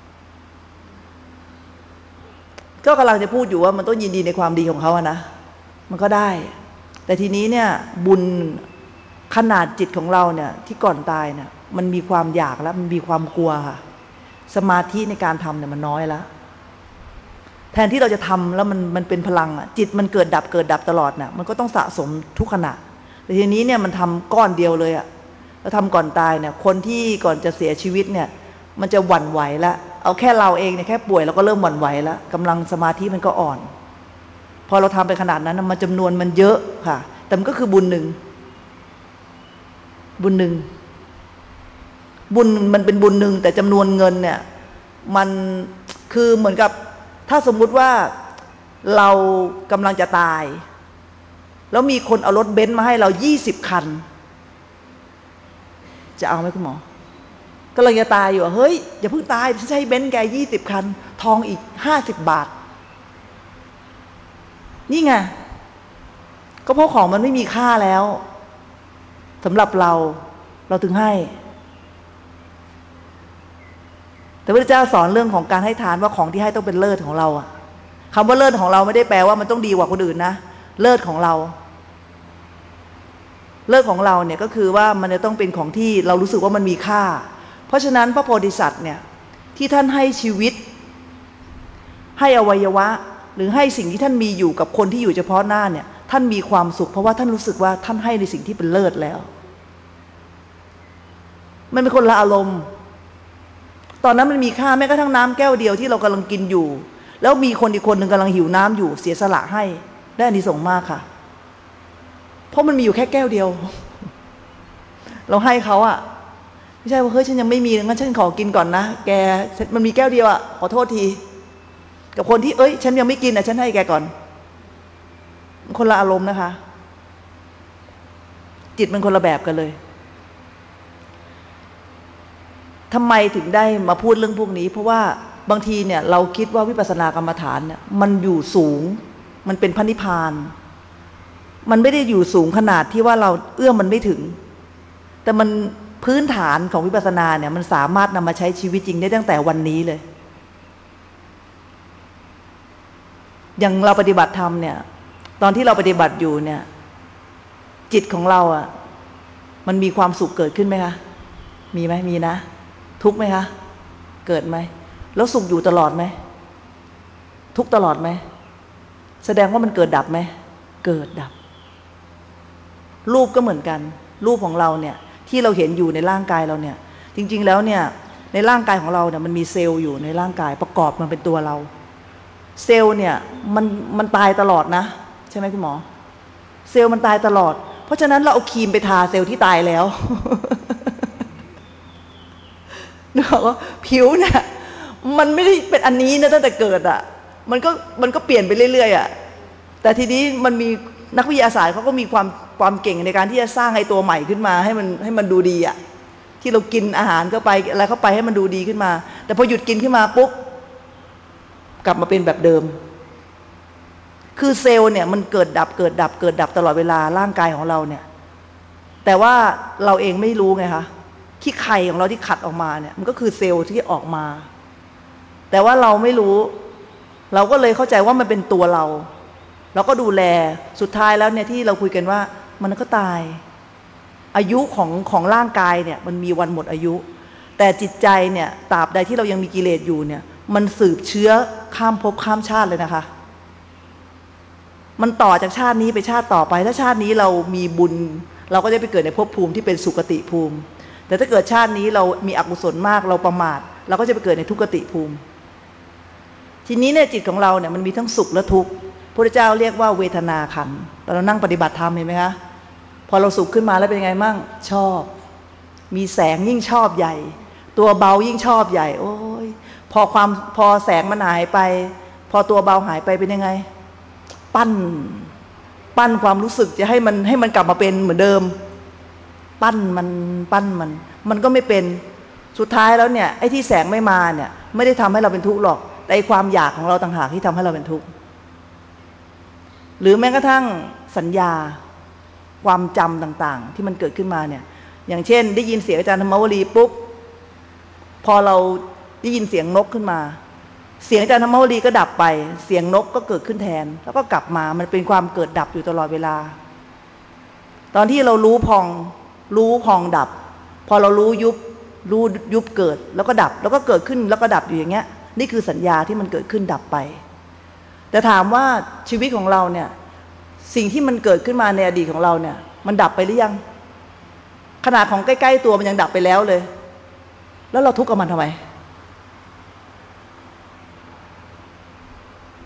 [SPEAKER 1] ก็กำลังจะพูดอยู่ว่ามันต้องยินดีในความดีของเขาอะนะมันก็ได้แต่ทีนี้เนี่ยบุญขนาดจิตของเราเนี่ยที่ก่อนตายเนี่ยมันมีความอยากแล้วมันมีความกลัวค่ะสมาธิในการทำเนี่ยมันน้อยแล้วแทนที่เราจะทำแล้วมันมันเป็นพลังอะจิตมันเกิดดับเกิดดับตลอดน่ะมันก็ต้องสะสมทุกขณะแต่ทีนี้เนี่ยมันทำก้อนเดียวเลยอะแล้วทำก่อนตายเนี่ยคนที่ก่อนจะเสียชีวิตเนี่ยมันจะหวั่นไหวแล้วเอาแค่เราเองเนี่ยแค่ป่วยเราก็เริ่มหวั่นไหวแล้วกำลังสมาธิมันก็อ่อนพอเราทำไปขนาดนั้นมันจำนวนมันเยอะค่ะแต่มันก็คือบุญหนึ่งบุญหนึ่งบุญมันเป็นบุญหนึ่งแต่จำนวนเงินเนี่ยมันคือเหมือนกับถ้าสมมุติว่าเรากำลังจะตายแล้วมีคนเอารถเบนซ์มาให้เรายี่สิบคันจะเอาไหมคุณหมอกำลังจะตายอยู่เฮ้ยอย่าเพิ่งตายฉันใช้เบนซ์แกยี่สิบคันทองอีกห้าสิบบาทนี่ไงก็เพราะของมันไม่มีค่าแล้วสำหรับเราเราถึงให้แต่พระเจ้าสอนเรื่องของการให้ทานว่าของที่ให้ต้องเป็นเลิศของเราอะคำว่าเลิศของเราไม่ได้แปลว่ามันต้องดีกว่าคนอื่นนะเลิศของเราเลิศของเราเนี่ยก็คือว่ามันจะต้องเป็นของที่เรารู้สึกว่ามันมีค่าเพราะฉะนั้นพระโพธิสัตว์เนี่ยที่ท่านให้ชีวิตให้อวัยวะหรือให้สิ่งที่ท่านมีอยู่กับคนที่อยู่เฉพาะหน้าเนี่ยท่านมีความสุขเพราะว่าท่านรู้สึกว่าท่านให้ในสิ่งที่เป็นเลิศแล้วมันเป็นคนละอารมณ์ตอนนั้นมันมีค่าแม้กระทั่งน้ำแก้วเดียวที่เรากำลังกินอยู่แล้วมีคนอีกคนหนึ่งกำลังหิวน้ำอยู่เสียสละให้ได้อานิสงส์มากค่ะเพราะมันมีอยู่แค่แก้วเดียวเราให้เขาอะไม่ใช่ว่าเฮ้ยฉันยังไม่มีงั้นฉันขอกินก่อนนะแกมันมีแก้วเดียวอะขอโทษทีกับคนที่เอ้ยฉันยังไม่กินอะฉันให้แกก่อนคนละอารมณ์นะคะจิตมันคนละแบบกันเลยทำไมถึงได้มาพูดเรื่องพวกนี้เพราะว่าบางทีเนี่ยเราคิดว่าวิปัสสนากรรมฐานเนี่ยมันอยู่สูงมันเป็นพระนิพพานมันไม่ได้อยู่สูงขนาดที่ว่าเราเอื้อมมันไม่ถึงแต่มันพื้นฐานของวิปัสสนาเนี่ยมันสามารถนำมาใช้ชีวิตจริงได้ตั้งแต่วันนี้เลยอย่างเราปฏิบัติธรรมเนี่ยตอนที่เราปฏิบัติอยู่เนี่ยจิตของเราอ่ะมันมีความสุขเกิดขึ้นไหมคะมีไหมมีนะทุกข์ไหมคะเกิดไหมแล้วสุขอยู่ตลอดไหมทุกข์ตลอดไหมแสดงว่ามันเกิดดับไหมเกิดดับรูปก็เหมือนกันรูปของเราเนี่ยที่เราเห็นอยู่ในร่างกายเราเนี่ยจริงๆแล้วเนี่ยในร่างกายของเราเนี่ยมันมีเซลล์อยู่ในร่างกายประกอบมันเป็นตัวเราเซลล์เนี่ยมันมันตายตลอดนะใช่ไหมคุณหมอเซลล์มันตายตลอดเพราะฉะนั้นเราเอาครีมไปทาเซลล์ที่ตายแล้วนึกออกว่าผิวเนี่ยมันไม่ได้เป็นอันนี้นะตั้งแต่เกิดอ่ะมันก็มันก็เปลี่ยนไปเรื่อยๆอ่ะแต่ทีนี้มันมีนักวิทยาศาสตร์เขาก็มีความความเก่งในการที่จะสร้างไอ้ตัวใหม่ขึ้นมาให้มันให้มันดูดีอ่ะที่เรากินอาหารเข้าไปอะไรเข้าไปให้มันดูดีขึ้นมาแต่พอหยุดกินขึ้นมาปุ๊บกลับมาเป็นแบบเดิมคือเซลล์เนี่ยมันเกิดดับเกิดดับเกิดดับตลอดเวลาร่างกายของเราเนี่ยแต่ว่าเราเองไม่รู้ไงคะขี้ไข่ของเราที่ขัดออกมาเนี่ยมันก็คือเซลล์ที่ออกมาแต่ว่าเราไม่รู้เราก็เลยเข้าใจว่ามันเป็นตัวเราเราก็ดูแลสุดท้ายแล้วเนี่ยที่เราคุยกันว่ามันก็ตายอายุของของร่างกายเนี่ยมันมีวันหมดอายุแต่จิตใจเนี่ยตราบใดที่เรายังมีกิเลสอยู่เนี่ยมันสืบเชื้อข้ามภพข้ามชาติเลยนะคะมันต่อจากชาตินี้ไปชาติต่อไปถ้าชาตินี้เรามีบุญเราก็จะไปเกิดในภพภูมิที่เป็นสุคติภูมิแต่ถ้าเกิดชาตินี้เรามีอกุศลมากเราประมาทเราก็จะไปเกิดในทุกขติภูมิทีนี้เนี่ยจิตของเราเนี่ยมันมีทั้งสุขและทุกข์พระเจ้าเรียกว่าเวทนาขันธ์ตอนเรานั่งปฏิบัติธรรมเห็นไหมคะพอเราสุขขึ้นมาแล้วเป็นยังไงมั่งชอบมีแสงยิ่งชอบใหญ่ตัวเบายิ่งชอบใหญ่โอ้ยพอความพอแสงมันหายไปพอตัวเบาหายไปเป็นยังไงปั้นปั้นความรู้สึกจะให้มันให้มันกลับมาเป็นเหมือนเดิมปั้นมันปั้นมันมันก็ไม่เป็นสุดท้ายแล้วเนี่ยไอ้ที่แสงไม่มาเนี่ยไม่ได้ทำให้เราเป็นทุกข์หรอกแต่ความอยากของเราต่างหากที่ทำให้เราเป็นทุกข์หรือแม้กระทั่งสัญญาความจำต่างๆที่มันเกิดขึ้นมาเนี่ยอย่างเช่นได้ยินเสียงอาจารย์ธรรมวลีปุ๊บพอเราได้ยินเสียงนกขึ้นมาเสียงอาจารย์ธรรมวลีก็ดับไปเสียงนกก็เกิดขึ้นแทนแล้วก็กลับมามันเป็นความเกิดดับอยู่ตลอดเวลาตอนที่เรารู้พองรู้พองดับพอเรารู้ยุบรู้ยุบเกิดแล้วก็ดับแล้วก็เกิดขึ้นแล้วก็ดับอยู่อย่างเงี้ยนี่คือสัญญาที่มันเกิดขึ้นดับไปแต่ถามว่าชีวิตของเราเนี่ยสิ่งที่มันเกิดขึ้นมาในอดีตของเราเนี่ยมันดับไปหรือยังขนาดของใกล้ๆตัวมันยังดับไปแล้วเลยแล้วเราทุกข์กับมันทำไม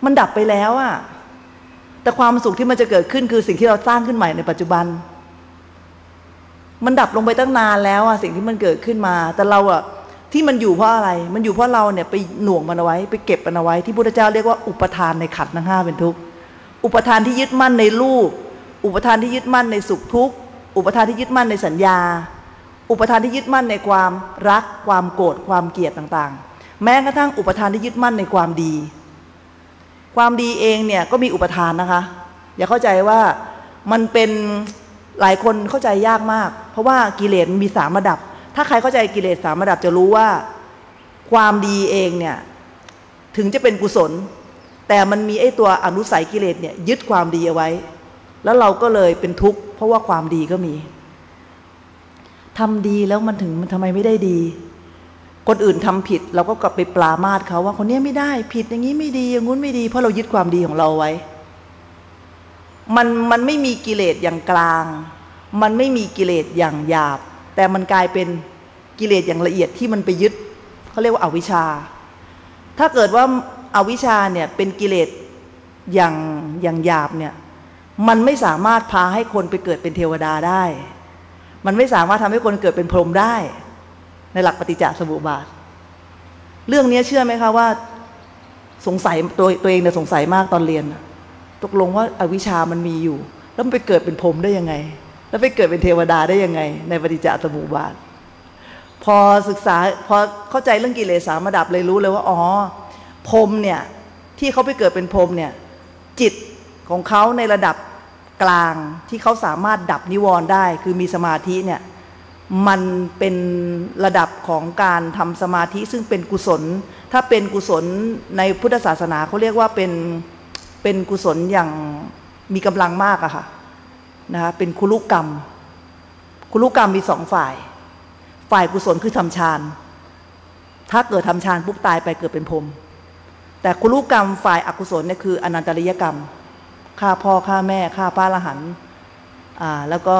[SPEAKER 1] มันดับไปแล้วอะแต่ความสุขที่มันจะเกิดขึ้นคือสิ่งที่เราสร้างขึ้นใหม่ในปัจจุบันมันดับลงไปตั้งนานแล้วอะสิ่งที่มันเกิดขึ้นมาแต่เราอะที่มันอยู่เพราะอะไรมันอยู่เพราะเราเนี่ยไปหน่วงมันเอาไว้ไปเก็บมันเอาไว้ที่พุทธเจ้าเรียกว่าอุปทานในขันธ์ทั้งห้าเป็นทุกข์อุปทานที่ยึดมั่นในรูปอุปทานที่ยึดมั่นในสุขทุกข์อุปทานที่ยึดมั่นในสัญญาอุปทานที่ยึดมั่นในความรักความโกรธความเกลียดต่างๆแม้กระทั่งอุปทานที่ยึดมั่นในความดีความดีเองเนี่ยก็มีอุปทานนะคะอย่าเข้าใจว่ามันเป็นหลายคนเข้าใจยากมากเพราะว่ากิเลสมีสามระดับถ้าใครเข้าใจกิเลสสามระดับจะรู้ว่าความดีเองเนี่ยถึงจะเป็นกุศลแต่มันมีไอ้ตัวอนุสัยกิเลสเนี่ยยึดความดีเอาไว้แล้วเราก็เลยเป็นทุกข์เพราะว่าความดีก็มีทำดีแล้วมันถึงมันทำไมไม่ได้ดีคนอื่นทำผิดเราก็กลับไปปรามาสเขาว่าคนนี้ไม่ได้ผิดอย่างนี้ไม่ดีอย่างงู้นไม่ดีเพราะเรายึดความดีของเราไว้มันมันไม่มีกิเลสอย่างกลางมันไม่มีกิเลสอย่างหยาบแต่มันกลายเป็นกิเลสอย่างละเอียดที่มันไปยึดเขาเรียกว่าอวิชชาถ้าเกิดว่าอวิชชาเนี่ยเป็นกิเลสอย่างอย่างหยาบเนี่ยมันไม่สามารถพาให้คนไปเกิดเป็นเทวดาได้มันไม่สามารถทำให้คนเกิดเป็นพรหมได้ในหลักปฏิจจสมุปบาทเรื่องนี้เชื่อไหมคะว่าสงสัยตัวตัวเองเนี่ยสงสัยมากตอนเรียนตกลงว่าอวิชชามันมีอยู่แล้วมันไปเกิดเป็นพรหมได้ยังไงแล้วไปเกิดเป็นเทวดาได้ยังไงในปฏิจจสมุปบาทพอศึกษาพอเข้าใจเรื่องกิเลสสามระดับเลยรู้เลยว่าอ๋อพรหมเนี่ยที่เขาไปเกิดเป็นพรหมเนี่ยจิตของเขาในระดับกลางที่เขาสามารถดับนิวรณ์ได้คือมีสมาธิเนี่ยมันเป็นระดับของการทำสมาธิซึ่งเป็นกุศลถ้าเป็นกุศลในพุทธศาสนาเขาเรียกว่าเป็นเป็นกุศลอย่างมีกำลังมากอะค่ะนะคะเป็นคุลุกรรมคุลุกรรมมีสองฝ่ายฝ่ายกุศลคือทำฌานถ้าเกิดทำฌานปุ๊บตายไปเกิดเป็นพรหมแต่คุลุกรรมฝ่ายอกุศลเนี่ยคืออนันตริยกรรมฆ่าพ่อฆ่าแม่ฆ่าพระอรหันต์อ่าแล้วก็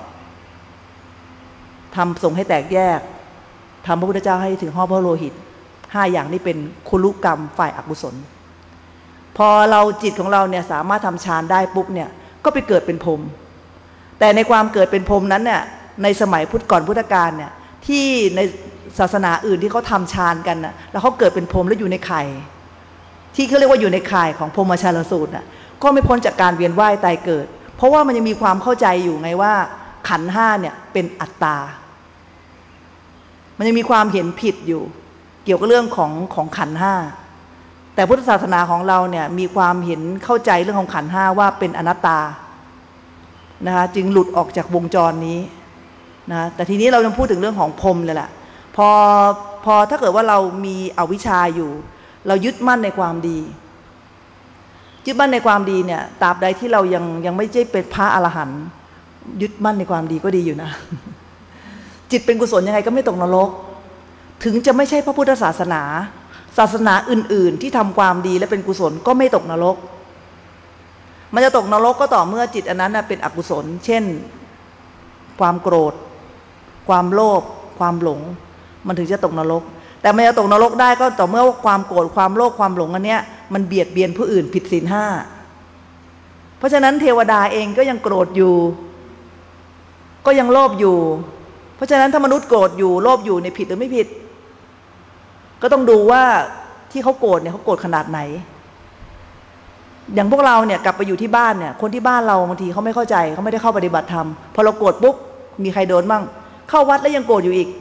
[SPEAKER 1] ทำส่งให้แตกแยกทำพระพุทธเจ้าให้ถึงห่อพระโลหิตห้าอย่างนี้เป็นคุลุกรรมฝ่ายอกุศลพอเราจิตของเราเนี่ยสามารถทำฌานได้ปุ๊บเนี่ยก็ไปเกิดเป็นพรหมแต่ในความเกิดเป็นพรหมนั้นเนี่ยในสมัยพุทธก่อนพุทธกาลเนี่ยที่ในศาสนาอื่นที่เขาทำฌานกันน่ะแล้วเขาเกิดเป็นพรหมแล้วอยู่ในไข่ที่เขาเรียกว่าอยู่ในข่ายของพรหมชาลสูตรน่ะก็ไม่พ้นจากการเวียนว่ายตายเกิดเพราะว่ามันยังมีความเข้าใจอยู่ไงว่าขันธ์ห้าเนี่ยเป็นอัตตามันยังมีความเห็นผิดอยู่เกี่ยวกับเรื่องของของขันธ์ห้าแต่พุทธศาสนาของเราเนี่ยมีความเห็นเข้าใจเรื่องของขันธ์ห้าว่าเป็นอนัตตานะคะจึงหลุดออกจากวงจรนี้นะแต่ทีนี้เราจะพูดถึงเรื่องของพรหมเลยแหละพอพอถ้าเกิดว่าเรามีอวิชชาอยู่เรายึดมั่นในความดียึดมั่นในความดีเนี่ยตราบใดที่เรายังยังไม่ใช่เป็นพระอรหันต์ยึดมั่นในความดีก็ดีอยู่นะจิตเป็นกุศลยังไงก็ไม่ตกนรกถึงจะไม่ใช่พระพุทธศาสนาศาสนาอื่นๆที่ทำความดีและเป็นกุศลก็ไม่ตกนรกมันจะตกนรกก็ต่อเมื่อจิตอันนั้นเป็นอกุศลเช่นความโกรธความโลภความหลงมันถึงจะตกนรกแต่มันจะตกนรกได้ก็ต่อเมื่อความโกรธความโลภความหลงอันเนี้ยมันเบียดเบียนผู้อื่นผิดศีลห้าเพราะฉะนั้นเทวดาเองก็ยังโกรธอยู่ก็ยังโลภอยู่เพราะฉะนั้นถ้ามนุษย์โกรธอยู่โลภอยู่ในผิดหรือไม่ผิดก็ต้องดูว่าที่เขาโกรธเนี่ยเขาโกรธขนาดไหนอย่างพวกเราเนี่ยกลับไปอยู่ที่บ้านเนี่ยคนที่บ้านเราบางทีเขาไม่เข้าใจเขาไม่ได้เข้าปฏิบัติธรรมพอเราโกรธปุ๊บมีใครโดนบ้างเข้าวัดแล้วยังโกรธอยู่อีก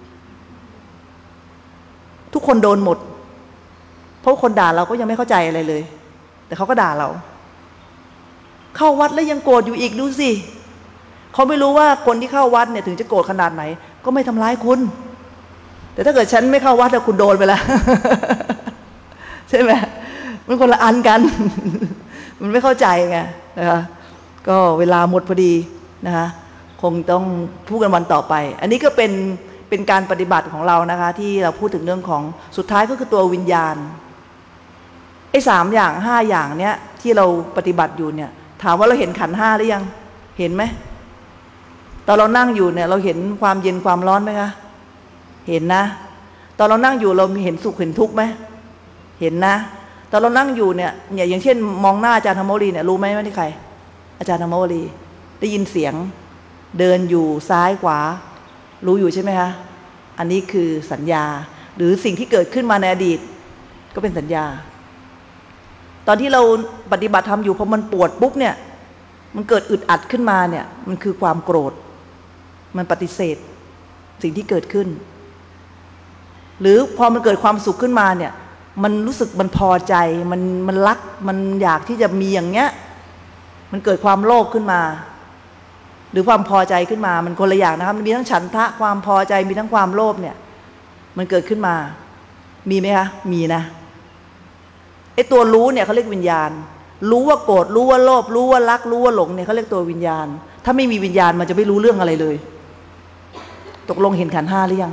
[SPEAKER 1] ทุกคนโดนหมดเพราะคนด่าเราก็ยังไม่เข้าใจอะไรเลยแต่เขาก็ด่าเราเข้าวัดแล้วยังโกรธอยู่อีกดูสิเขาไม่รู้ว่าคนที่เข้าวัดเนี่ยถึงจะโกรธขนาดไหนก็ไม่ทำร้ายคุณแต่ถ้าเกิดฉันไม่เข้าวัดแล้วคุณโดนไปแล้ว ใช่ไหมมันคนละอันกัน มันไม่เข้าใจไงนะคะก็เวลาหมดพอดีนะคะคงต้องพูดกันวันต่อไปอันนี้ก็เป็นเป็นการปฏิบัติของเรานะคะที่เราพูดถึงเรื่องของสุดท้ายก็คือตัววิญญาณไอ้สามอย่างห้าอย่างเนี้ยที่เราปฏิบัติอยู่เนี่ยถามว่าเราเห็นขันธ์ห้าหรือยังเห็นไหมตอนเรานั่งอยู่เนี่ยเราเห็นความเย็นความร้อนไหมคะเห็นนะตอนเรานั่งอยู่เรามีเห็นสุขเห็นทุกข์ไหมเห็นนะตอนเรานั่งอยู่เนี่ยเนี่ยอย่างเช่นมองหน้าอาจารย์ธรรมวลีเนี่ยรู้ไหมว่านี่ใครอาจารย์ธรรมวลีได้ยินเสียงเดินอยู่ซ้ายขวารู้อยู่ใช่ไหมคะอันนี้คือสัญญาหรือสิ่งที่เกิดขึ้นมาในอดีตก็เป็นสัญญาตอนที่เราปฏิบัติธรรมอยู่พอมันปวดปุ๊บเนี่ยมันเกิดอึดอัดขึ้นมาเนี่ยมันคือความโกรธมันปฏิเสธสิ่งที่เกิดขึ้นหรือพอมันเกิดความสุขขึ้นมาเนี่ยมันรู้สึกมันพอใจมันมันรักมันอยากที่จะมีอย่างเงี้ยมันเกิดความโลภขึ้นมาหรือความพอใจขึ้นมามันคนละอย่างนะครับมันมีทั้งฉันทะความพอใจมีทั้งความโลภเนี่ยมันเกิดขึ้นมามีไหมคะมีนะไอ้ตัวรู้เนี่ยเขาเรียกวิญญาณรู้ว่าโกรธรู้ว่าโลภรู้ว่ารักรู้ว่าหลงเนี่ยเขาเรียกตัววิญญาณถ้าไม่มีวิญญาณมันจะไม่รู้เรื่องอะไรเลยตกลงเห็นขันธ์ห้าหรือยัง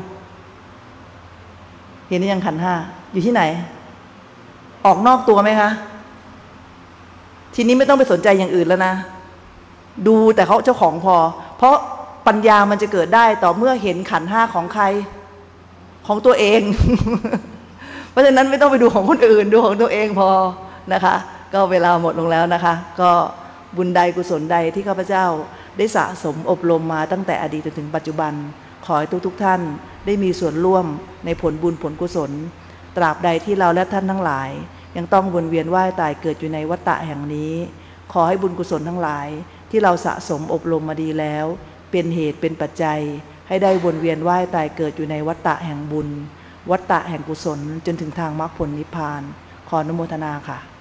[SPEAKER 1] เห็นหรือยังขันธ์ห้าอยู่ที่ไหนออกนอกตัวไหมคะทีนี้ไม่ต้องไปสนใจอย่างอื่นแล้วนะดูแต่เขาเจ้าของพอเพราะปัญญามันจะเกิดได้ต่อเมื่อเห็นขันธ์ห้าของใครของตัวเอง เพราะฉะนั้นไม่ต้องไปดูของคนอื่นดูของตัวเองพอนะคะก็เวลาหมดลงแล้วนะคะก็บุญใดกุศลใดที่ข้าพเจ้าได้สะสมอบรมมาตั้งแต่อดีตจนถึงปัจจุบันขอให้ทุกๆท่านได้มีส่วนร่วมในผลบุญผลกุศลตราบใดที่เราและท่านทั้งหลายยังต้องวนเวียนว่ายตายเกิดอยู่ในวัฏฏะแห่งนี้ขอให้บุญกุศลทั้งหลายที่เราสะสมอบรมมาดีแล้วเป็นเหตุเป็นปัจจัยให้ได้วนเวียนว่ายตายเกิดอยู่ในวัฏฏะแห่งบุญวัฏฏะแห่งกุศลจนถึงทางมรรคผลนิพพานขออนุโมทนาค่ะ